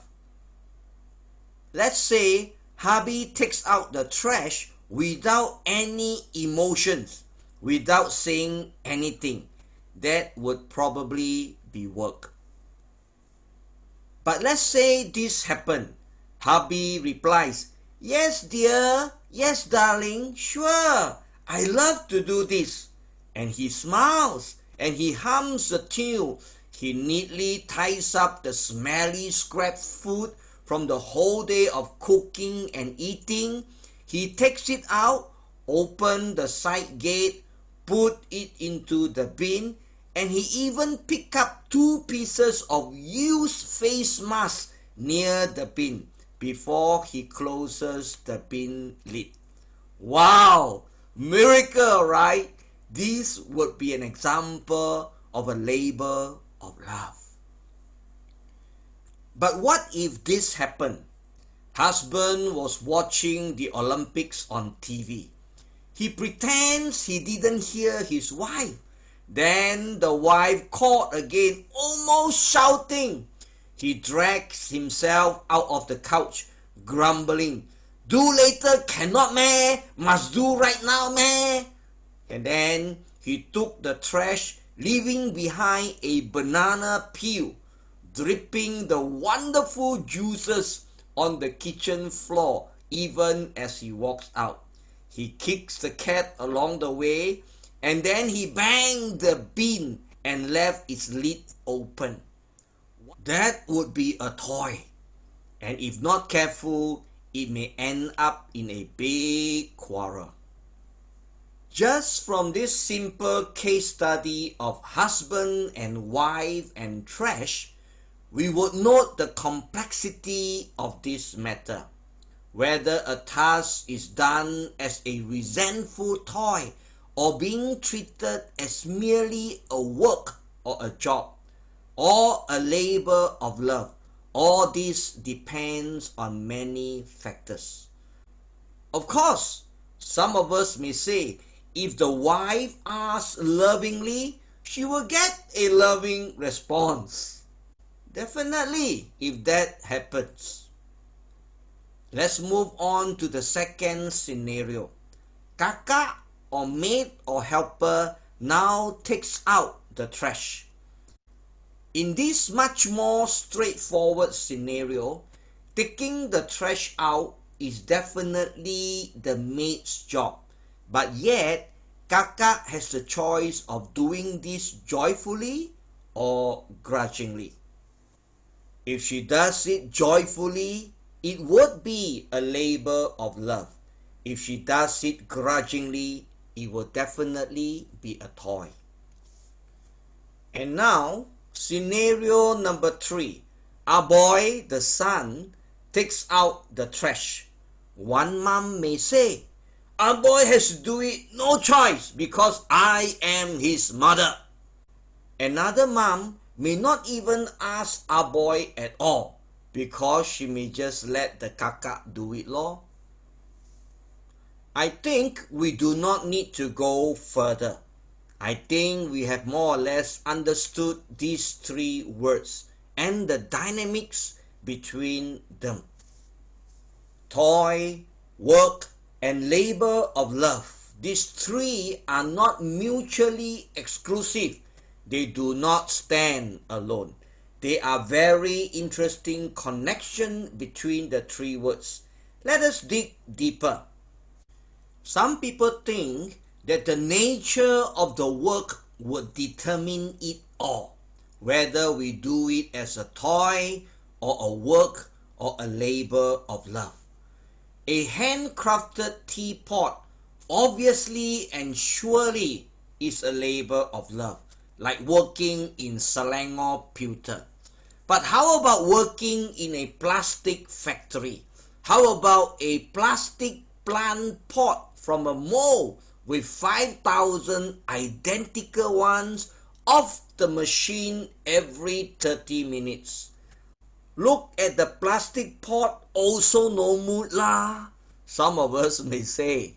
Speaker 8: Let's say hubby takes out the trash without any emotions, without saying anything. That would probably be work. But let's say this happened. Hubby replies, "Yes, dear. Yes, darling. Sure. I love to do this." And he smiles and he hums a tune. He neatly ties up the smelly scrap food from the whole day of cooking and eating. He takes it out, open the side gate, put it into the bin, and he even picked up 2 pieces of used face mask near the bin before he closes the bin lid. Wow! Miracle, right? This would be an example of a labor of love. But what if this happened? Husband was watching the Olympics on TV. He pretends he didn't hear his wife. Then the wife called again, almost shouting. He drags himself out of the couch, grumbling, "Do later cannot meh? Must do right now meh?" And then he took the trash, leaving behind a banana peel, dripping the wonderful juices on the kitchen floor even as he walks out. He kicks the cat along the way, and then he banged the bin and left its lid open. That would be a toy, and if not careful, it may end up in a big quarrel. Just from this simple case study of husband and wife and trash, we would note the complexity of this matter. Whether a task is done as a resentful toy or being treated as merely a work or a job or a labor of love, all this depends on many factors. Of course, some of us may say, if the wife asks lovingly, she will get a loving response. Definitely, if that happens. Let's move on to the second scenario. Kakak or maid or helper now takes out the trash. In this much more straightforward scenario, taking the trash out is definitely the maid's job. But yet, Kakak has the choice of doing this joyfully or grudgingly. If she does it joyfully, it would be a labor of love. If she does it grudgingly, it will definitely be a toy. And now, scenario number 3. Aboy, the son, takes out the trash. One mom may say, Aboy has to do it, no choice, because I am his mother. Another mom may not even ask Aboy at all, because she may just let the kakak do it lor. I think we do not need to go further. I think we have more or less understood these 3 words and the dynamics between them. Toy, work, and labor of love. These 3 are not mutually exclusive. They do not stand alone. They are very interesting connection between the 3 words. Let us dig deeper. Some people think that the nature of the work would determine it all, whether we do it as a toy or a work or a labor of love. A handcrafted teapot obviously and surely is a labor of love, like working in Selangor Pewter. But how about working in a plastic factory? How about a plastic plant pot from a mold with 5,000 identical ones off the machine every 30 minutes? Look at the plastic pot, also no mood lah, some of us may say.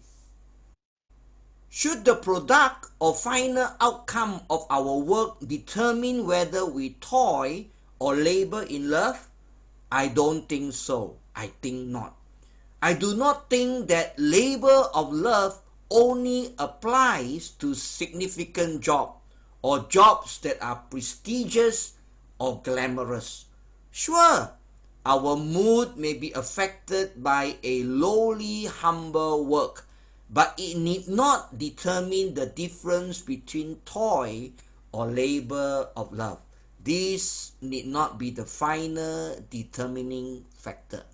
Speaker 8: Should the product or final outcome of our work determine whether we toy or labor in love? I don't think so. I think not. I do not think that labor of love only applies to significant jobs or jobs that are prestigious or glamorous. Sure, our mood may be affected by a lowly, humble work, but it need not determine the difference between toy or labor of love. This need not be the final determining factor.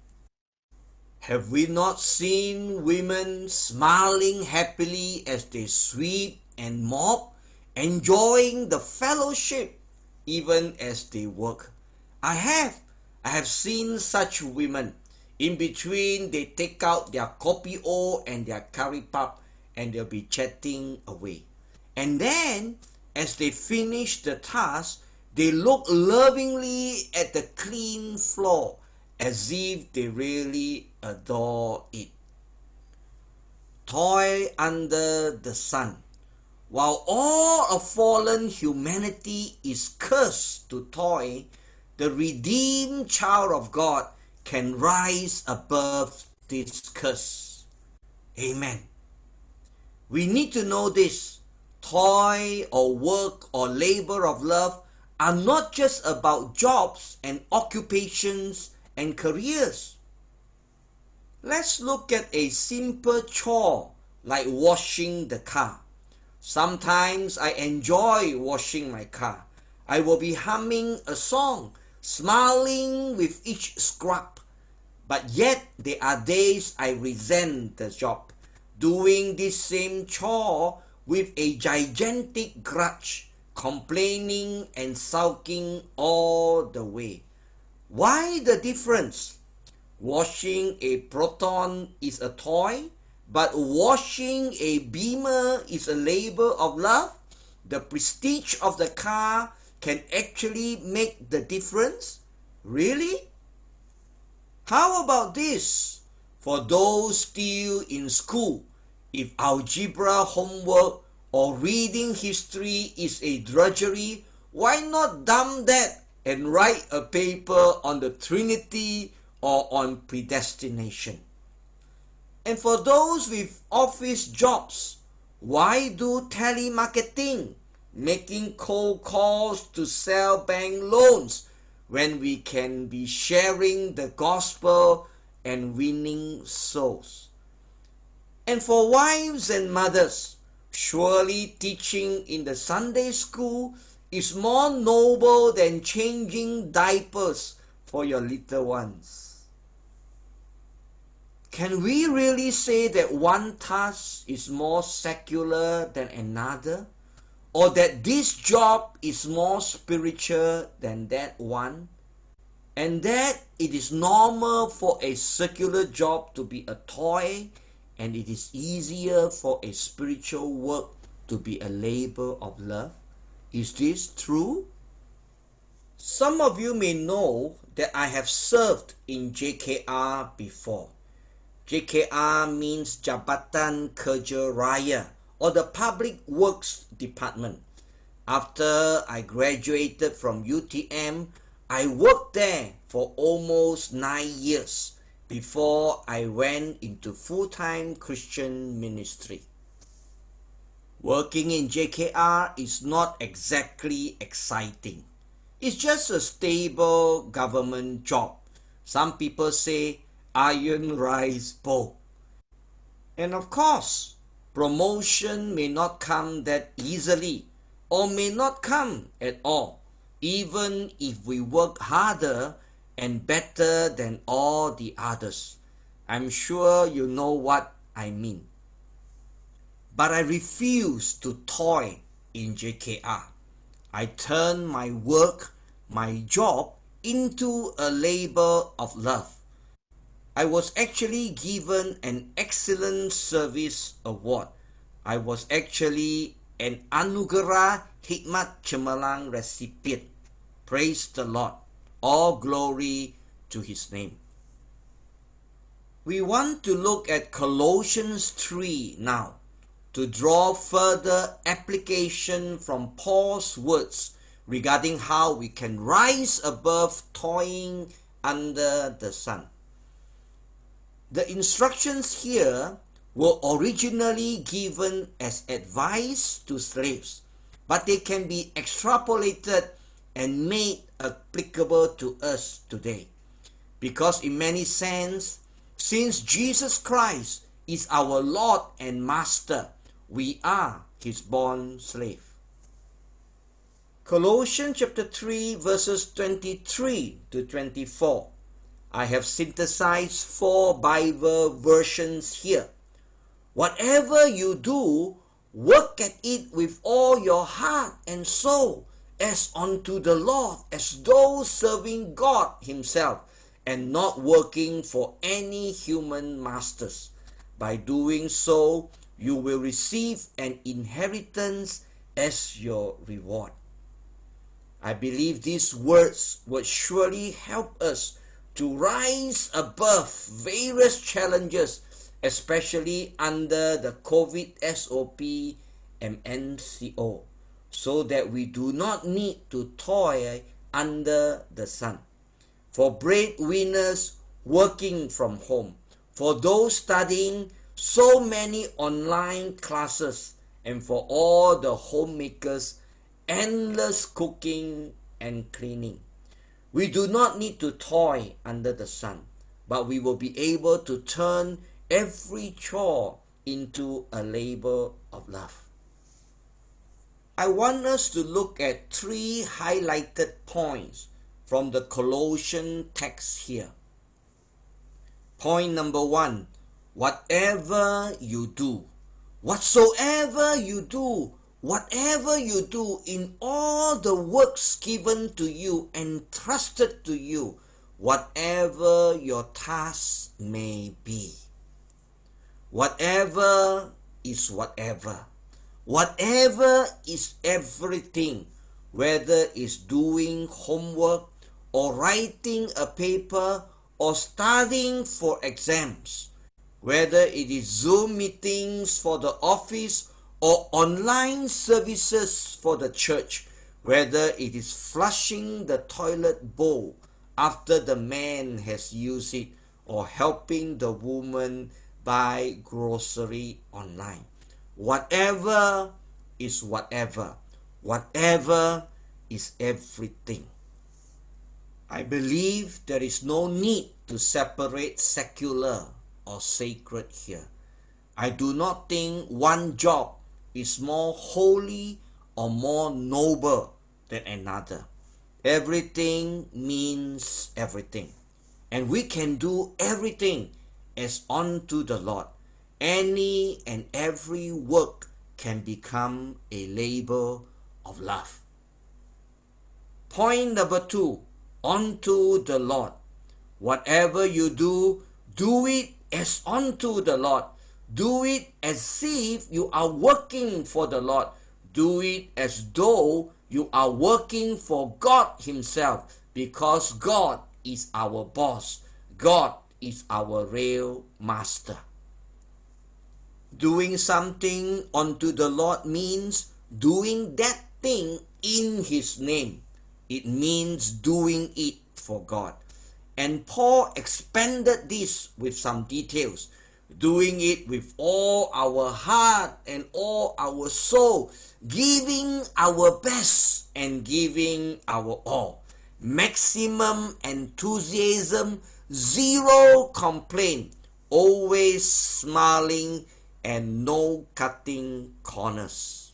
Speaker 8: Have we not seen women smiling happily as they sweep and mop, enjoying the fellowship even as they work? I have seen such women. In between, they take out their kopi o and their curry puff and they'll be chatting away. And then, as they finish the task, they look lovingly at the clean floor as if they really adore it. Toy under the sun. while all of fallen humanity is cursed to toy, the redeemed child of God can rise above this curse. Amen. We need to know this. Toil or work or labor of love are not just about jobs and occupations and careers. Let's look at a simple chore like washing the car. Sometimes I enjoy washing my car. I will be humming a song, smiling with each scrub. But yet there are days I resent the job, doing this same chore with a gigantic grudge, complaining and sulking all the way. Why the difference? Washing a Proton is a toy, but washing a Beamer is a labor of love. The prestige of the car can actually make the difference? Really? How about this? For those still in school, if algebra homework or reading history is a drudgery, why not dump that and write a paper on the Trinity or on predestination? And for those with office jobs, why do telemarketing, making cold calls to sell bank loans, when we can be sharing the gospel and winning souls? And for wives and mothers, surely teaching in the Sunday school is more noble than changing diapers for your little ones. Can we really say that one task is more secular than another? Or that this job is more spiritual than that one? And that it is normal for a secular job to be a toy, and it is easier for a spiritual work to be a labor of love? Is this true? Some of you may know that I have served in JKR before. JKR means Jabatan Kerja Raya, or the Public Works Department. After I graduated from UTM, I worked there for almost 9 years before I went into full-time Christian ministry. Working in JKR is not exactly exciting. It's just a stable government job. Some people say iron rice bowl. And of course, promotion may not come that easily or may not come at all, even if we work harder and better than all the others. I'm sure you know what I mean. But I refuse to toy in JKR. I turn my work, my job, into a labor of love. I was actually given an Excellent Service Award. I was actually an Anugerah Hikmat Cemerlang recipient. Praise the Lord. All glory to His name. We want to look at Colossians 3 now to draw further application from Paul's words regarding how we can rise above toying under the sun. The instructions here were originally given as advice to slaves, but they can be extrapolated and made applicable to us today. Because in many sense, since Jesus Christ is our Lord and Master, we are His born slave. Colossians chapter 3 verses 23 to 24. I have synthesized 4 Bible versions here. Whatever you do, work at it with all your heart and soul, as unto the Lord, as though serving God Himself, and not working for any human masters. By doing so, you will receive an inheritance as your reward. I believe these words would surely help us to rise above various challenges, especially under the COVID SOP MNCO, so that we do not need to toil under the sun. For breadwinners working from home, for those studying so many online classes, and for all the homemakers, endless cooking and cleaning. We do not need to toil under the sun, but we will be able to turn every chore into a labor of love. I want us to look at 3 highlighted points from the Colossian text here. Point number 1, whatever you do, whatsoever you do, whatever you do in all the works given to you, entrusted to you, whatever your task may be. Whatever is whatever. Whatever is everything, whether it's doing homework or writing a paper or studying for exams, whether it is Zoom meetings for the office or online services for the church, whether it is flushing the toilet bowl after the man has used it, or helping the woman buy grocery online. Whatever is whatever. Whatever is everything. I believe there is no need to separate secular or sacred here. I do not think one job is more holy or more noble than another. Everything means everything. And we can do everything as unto the Lord. Any and every work can become a labor of love. Point number 2, unto the Lord. Whatever you do, do it as unto the Lord. Do it as if you are working for the Lord. Do it as though you are working for God Himself, because God is our boss. God is our real master. Doing something unto the Lord means doing that thing in His name. It means doing it for God. And Paul expanded this with some details. Doing it with all our heart and all our soul, giving our best and giving our all. Maximum enthusiasm, zero complaint, always smiling, and no cutting corners.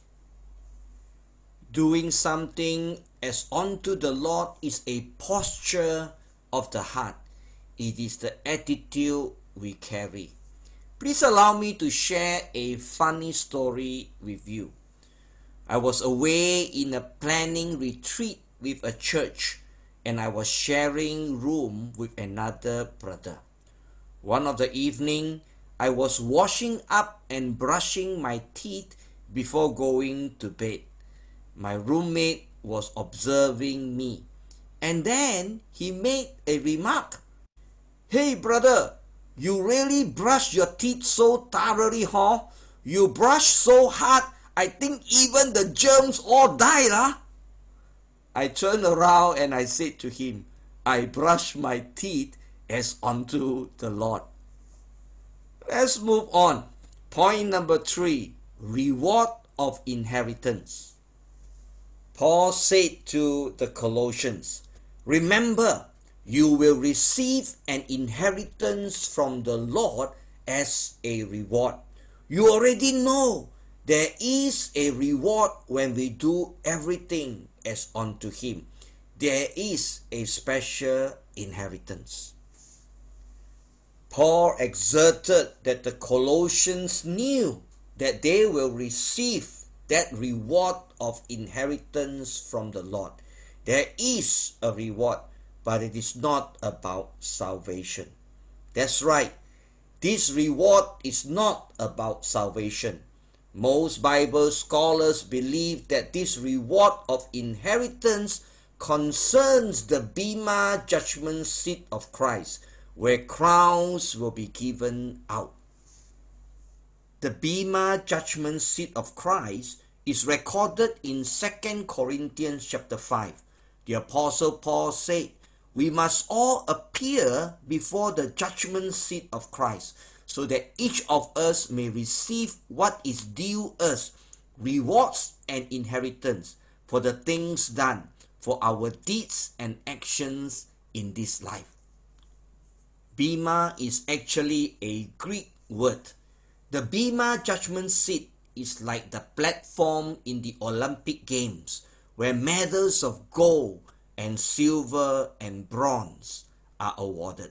Speaker 8: Doing something as unto the Lord is a posture of the heart. It is the attitude we carry. Please allow me to share a funny story with you. I was away in a planning retreat with a church, and I was sharing room with another brother. One of the evening, I was washing up and brushing my teeth before going to bed. My roommate was observing me, and then he made a remark. "Hey brother, you really brush your teeth so thoroughly, huh? You brush so hard, I think even the germs all died, huh?" I turned around and I said to him, "I brush my teeth as unto the Lord." Let's move on. Point number 3, reward of inheritance. Paul said to the Colossians, "Remember, you will receive an inheritance from the Lord as a reward." You already know there is a reward when we do everything as unto Him. There is a special inheritance. Paul exerted that the Colossians knew that they will receive that reward of inheritance from the Lord. There is a reward, but it is not about salvation. That's right. This reward is not about salvation. Most Bible scholars believe that this reward of inheritance concerns the Bema judgment seat of Christ, where crowns will be given out. the Bema judgment seat of Christ is recorded in 2 Corinthians chapter 5. The Apostle Paul said, we must all appear before the judgment seat of Christ, so that each of us may receive what is due us, rewards and inheritance for the things done, for our deeds and actions in this life. Bema is actually a Greek word. The Bema judgment seat is like the platform in the Olympic Games, where medals of gold and silver and bronze are awarded.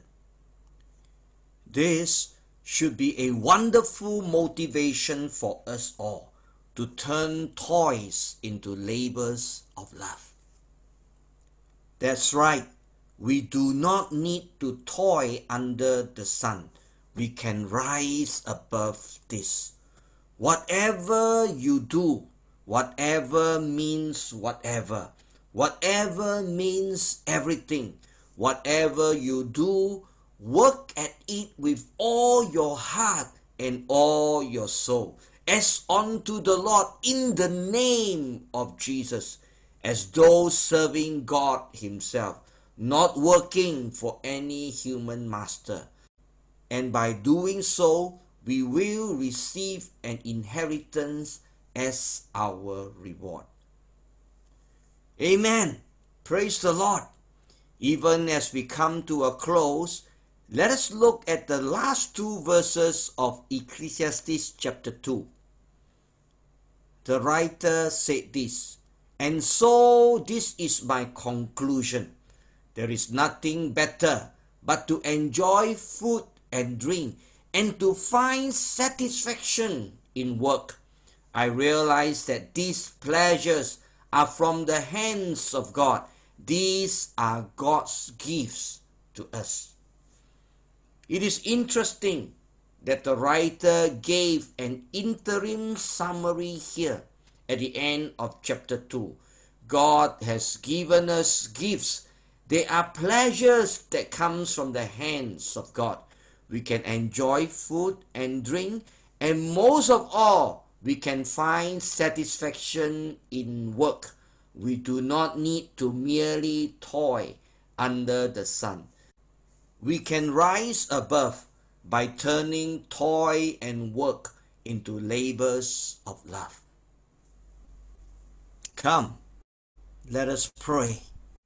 Speaker 8: This should be a wonderful motivation for us all to turn toys into labors of love. That's right, we do not need to toy under the sun. We can rise above this. Whatever you do, whatever means whatever. Whatever means everything. Whatever you do, work at it with all your heart and all your soul, as unto the Lord in the name of Jesus, as though serving God himself, not working for any human master. And by doing so, we will receive an inheritance as our reward. Amen. Praise the Lord. Even as we come to a close, let us look at the last two verses of Ecclesiastes chapter 2. The writer said this, and so this is my conclusion. There is nothing better but to enjoy food and drink and to find satisfaction in work. I realize that these pleasures are from the hands of God. These are God's gifts to us. It is interesting that the writer gave an interim summary here at the end of chapter 2. God has given us gifts. They are pleasures that comes from the hands of God. We can enjoy food and drink, and most of all, we can find satisfaction in work. We do not need to merely toy under the sun. We can rise above by turning toy and work into labors of love. Come, let us pray.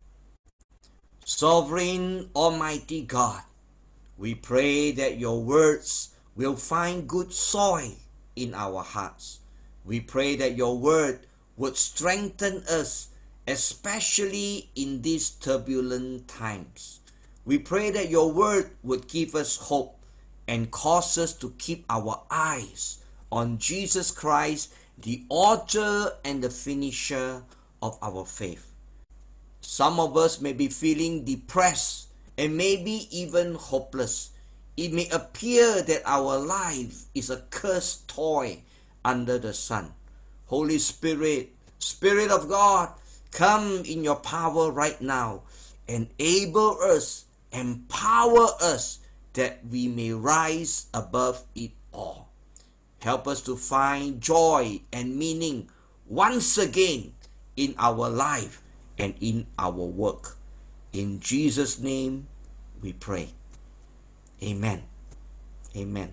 Speaker 8: Sovereign Almighty God, we pray that your words will find good soil in our hearts. We pray that your word would strengthen us, especially in these turbulent times. We pray that your word would give us hope and cause us to keep our eyes on Jesus Christ, the author and the finisher of our faith. Some of us may be feeling depressed and maybe even hopeless. It may appear that our life is a cursed toy under the sun. Holy Spirit, Spirit of God, come in your power right now. Enable us, empower us that we may rise above it all. Help us to find joy and meaning once again in our life and in our work. In Jesus' name we pray. Amen. Amen.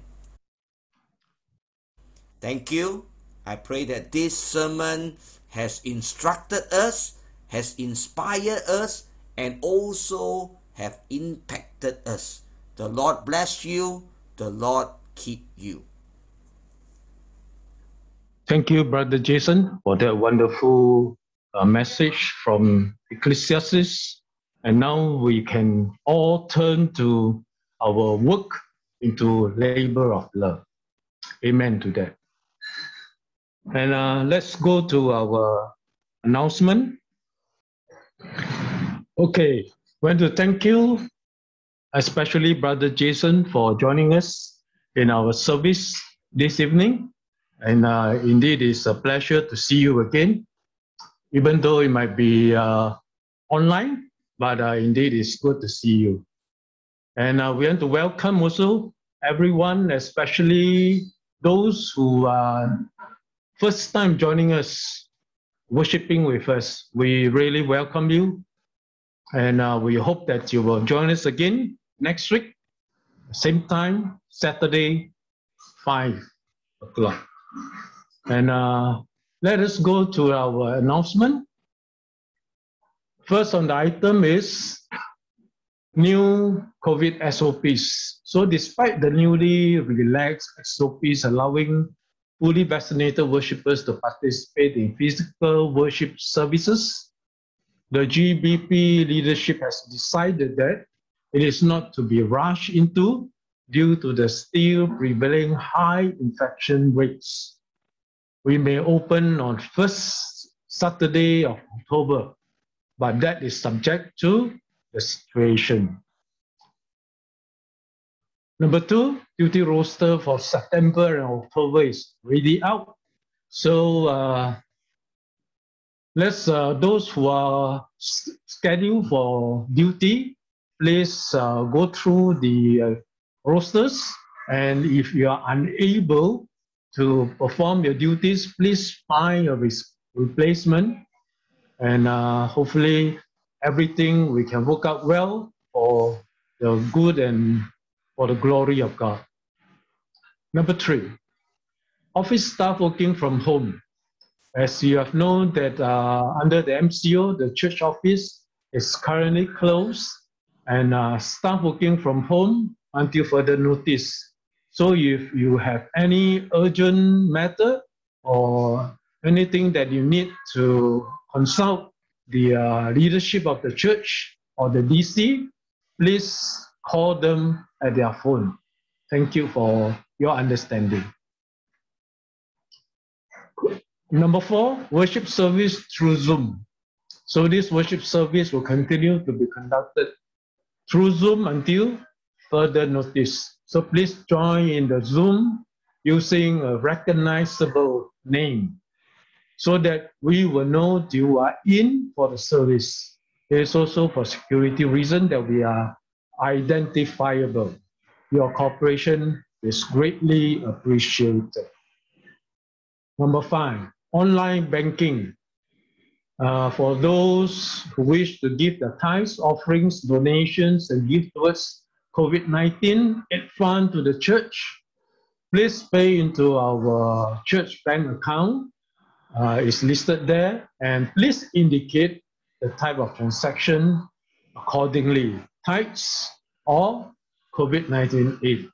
Speaker 8: Thank you. I pray that this sermon has instructed us, has inspired us, and also have impacted us. The Lord bless you. The Lord keep you.
Speaker 1: Thank you, Brother Jason, for that wonderful message from Ecclesiastes. And now we can all turn to our work into labor of love. Amen to that. And let's go to our announcement. Okay, I want to thank you, especially Brother Jason, for joining us in our service this evening. And indeed, it's a pleasure to see you again, even though it might be online, but indeed, it's good to see you. And we want to welcome also everyone, especially those who are first time joining us, worshiping with us, we really welcome you. And we hope that you will join us again next week, same time, Saturday, 5 o'clock. And let us go to our announcement. First on the item is new COVID SOPs. So despite the newly relaxed SOPs allowing fully vaccinated worshippers to participate in physical worship services, the GBP leadership has decided that it is not to be rushed into due to the still prevailing high infection rates. We may open on first Saturday of October, but that is subject to the situation. Number 2, duty roster for September and October is already out. So those who are scheduled for duty, please go through the rosters. And if you are unable to perform your duties, please find a replacement. And hopefully everything we can work out well for the good and for the glory of God. Number 3, office staff working from home. As you have known that under the MCO, the church office is currently closed and staff working from home until further notice. So if you have any urgent matter or anything that you need to consult the leadership of the church or the DC, please call them at their phone. Thank you for your understanding. Number 4, worship service through Zoom. So this worship service will continue to be conducted through Zoom until further notice. So please join in the Zoom using a recognizable name so that we will know you are in for the service. It is also for security reasons that we are identifiable. Your cooperation is greatly appreciated. Number 5, online banking. For those who wish to give the tithes, offerings, donations, and give towards COVID-19 aid fund to the church, please pay into our church bank account. It's listed there, and please indicate the type of transaction accordingly, tithes or COVID-19 aid.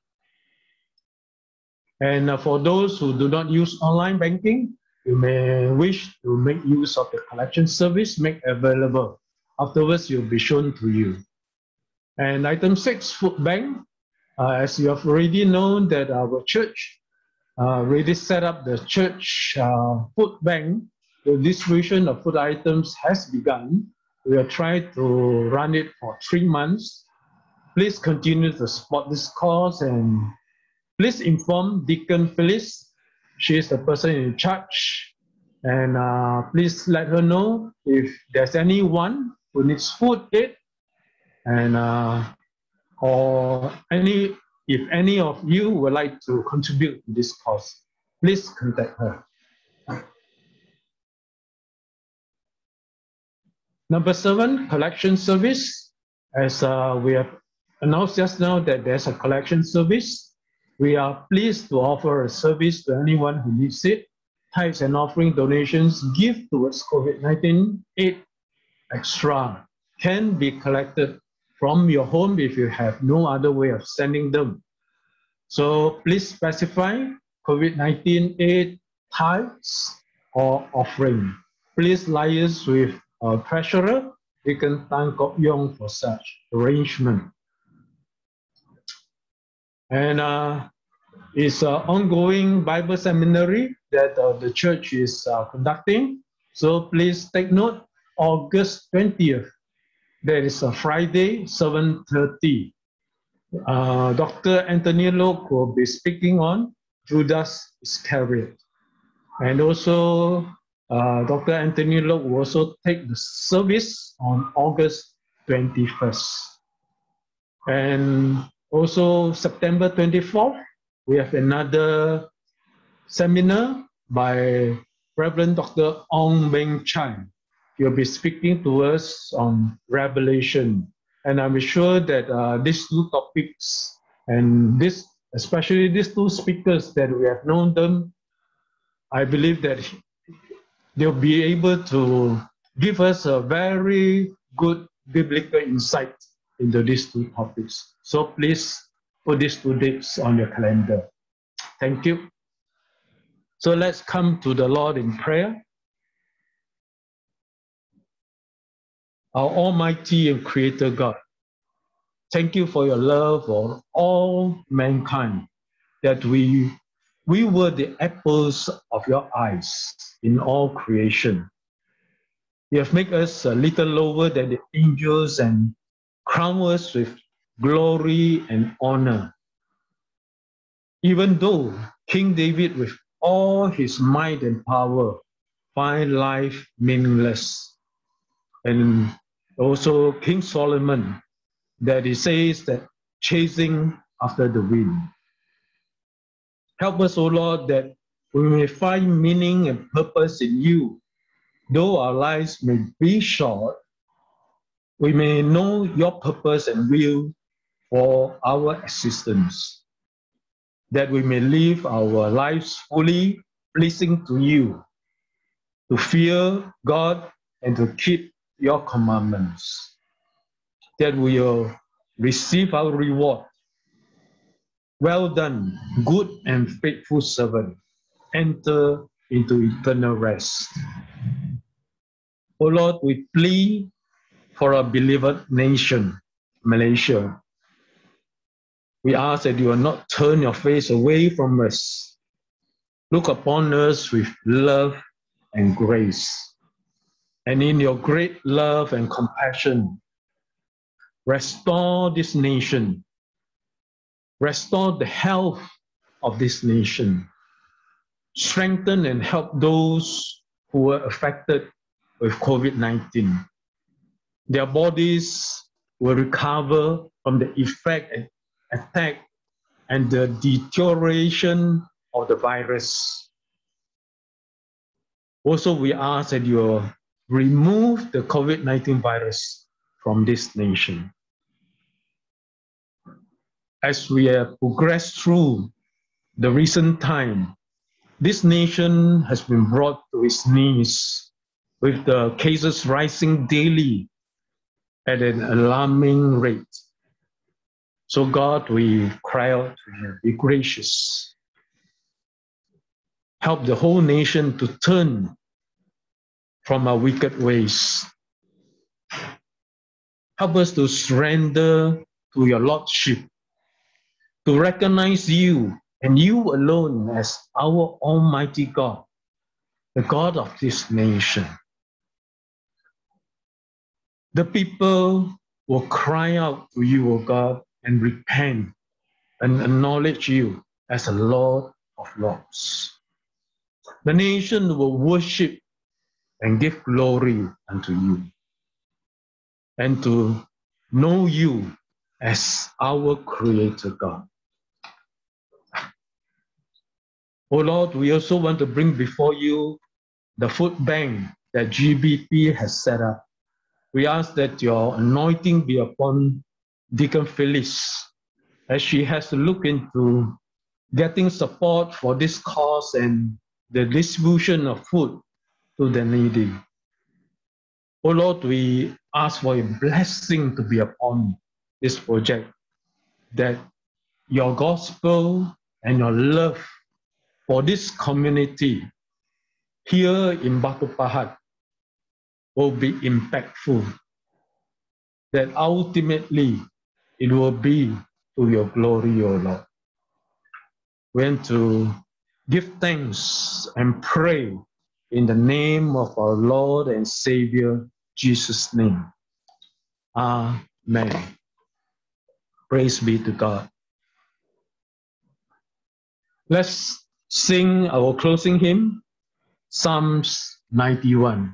Speaker 1: And for those who do not use online banking, you may wish to make use of the collection service made available. Afterwards, you'll be shown to you. And item 6, food bank. As you have already known that our church already set up the church food bank. The distribution of food items has begun. We are trying to run it for 3 months. Please continue to support this cause and please inform Deacon Phyllis. She is the person in charge. And please let her know if there's anyone who needs food aid and if any of you would like to contribute to this cause, please contact her. Number 7, collection service. As we have announced just now that there's a collection service, we are pleased to offer a service to anyone who needs it. Tithes and offering donations give towards COVID-19 aid extra can be collected from your home if you have no other way of sending them. So please specify COVID-19 aid, tithes, or offering. Please liaise with our treasurer, Deacon Tan Kok Yong, for such arrangement. And it's an ongoing Bible seminary that the church is conducting. So please take note, August 20th. That is a Friday, 7:30. Dr. Anthony Lok will be speaking on Judas Iscariot. And also, Dr. Anthony Lok will also take the service on August 21st. And also, September 24th, we have another seminar by Reverend Dr. Ong Beng Chai. He'll be speaking to us on Revelation. And I'm sure that these two topics and especially these two speakers that we have known them, I believe that they'll be able to give us a very good biblical insight into these two topics. So please put these 2 dates on your calendar. Thank you. So let's come to the Lord in prayer. Our Almighty and Creator God, thank you for your love for all mankind, that we were the apples of your eyes in all creation. You have made us a little lower than the angels and crowned us with glory and honor. Even though King David, with all his might and power, find life meaningless. And also King Solomon, that he says that chasing after the wind. Help us, O Lord, that we may find meaning and purpose in you. Though our lives may be short, we may know your purpose and will for our existence, that we may live our lives fully pleasing to you, to fear God and to keep your commandments, that we will receive our reward. Well done, good and faithful servant. Enter into eternal rest. O Lord, we plead for our beloved nation, Malaysia. We ask that you will not turn your face away from us. Look upon us with love and grace. And in your great love and compassion, restore this nation. Restore the health of this nation. Strengthen and help those who were affected with COVID-19. Their bodies will recover from the effect and attack and the deterioration of the virus. Also, we ask that you remove the COVID-19 virus from this nation. As we have progressed through the recent time, this nation has been brought to its knees with the cases rising daily at an alarming rate. So God, we cry out to you, be gracious. Help the whole nation to turn from our wicked ways. Help us to surrender to your Lordship, to recognize you and you alone as our Almighty God, the God of this nation. The people will cry out to you, O God, and repent and acknowledge you as the Lord of Lords. The nation will worship and give glory unto you, and to know you as our Creator God. Oh Lord, we also want to bring before you the food bank that GBP has set up. We ask that your anointing be upon Deacon Phyllis as she has to look into getting support for this cause and the distribution of food to the needy. Oh Lord, we ask for a blessing to be upon this project, that your gospel and your love for this community here in Batu Pahat will be impactful, that ultimately it will be to your glory, O Lord. We want to give thanks and pray in the name of our Lord and Savior, Jesus' name. Amen. Praise be to God. Let's sing our closing hymn, Psalms 91.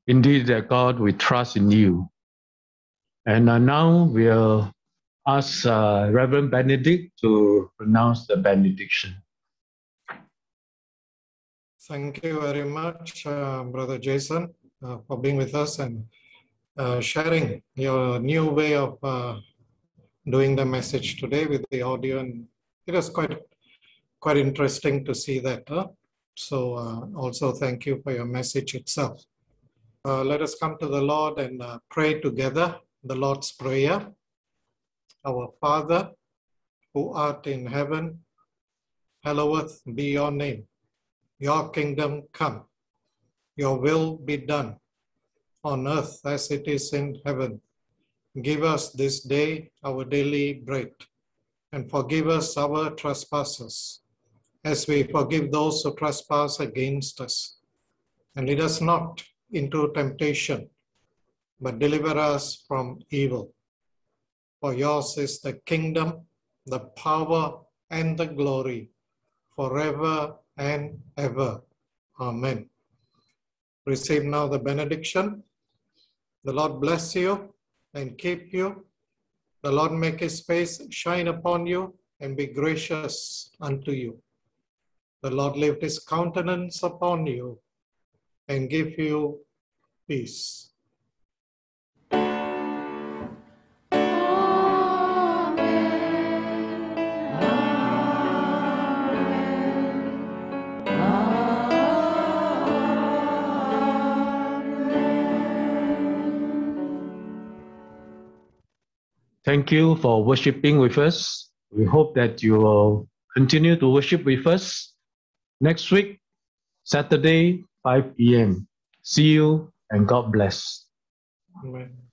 Speaker 1: Indeed, dear God, we trust in you. And now we'll ask Reverend Benedict to pronounce the benediction.
Speaker 9: Thank you very much, Brother Jason, for being with us and sharing your new way of doing the message today with the audio. And it was quite interesting to see that. So also thank you for your message itself. Let us come to the Lord and pray together the Lord's Prayer. Our Father, who art in heaven, hallowed be your name. Your kingdom come. Your will be done on earth as it is in heaven. Give us this day our daily bread, and forgive us our trespasses, as we forgive those who trespass against us. And lead us not into temptation, but deliver us from evil. For yours is the kingdom, the power, and the glory, forever and ever. Amen. Receive now the benediction. The Lord bless you and keep you. The Lord make his face shine upon you and be gracious unto you. The Lord lift his countenance upon you and give you peace.
Speaker 1: Thank you for worshiping with us. We hope that you will continue to worship with us next week, Saturday, 5 p.m. See you and God bless.
Speaker 9: Amen.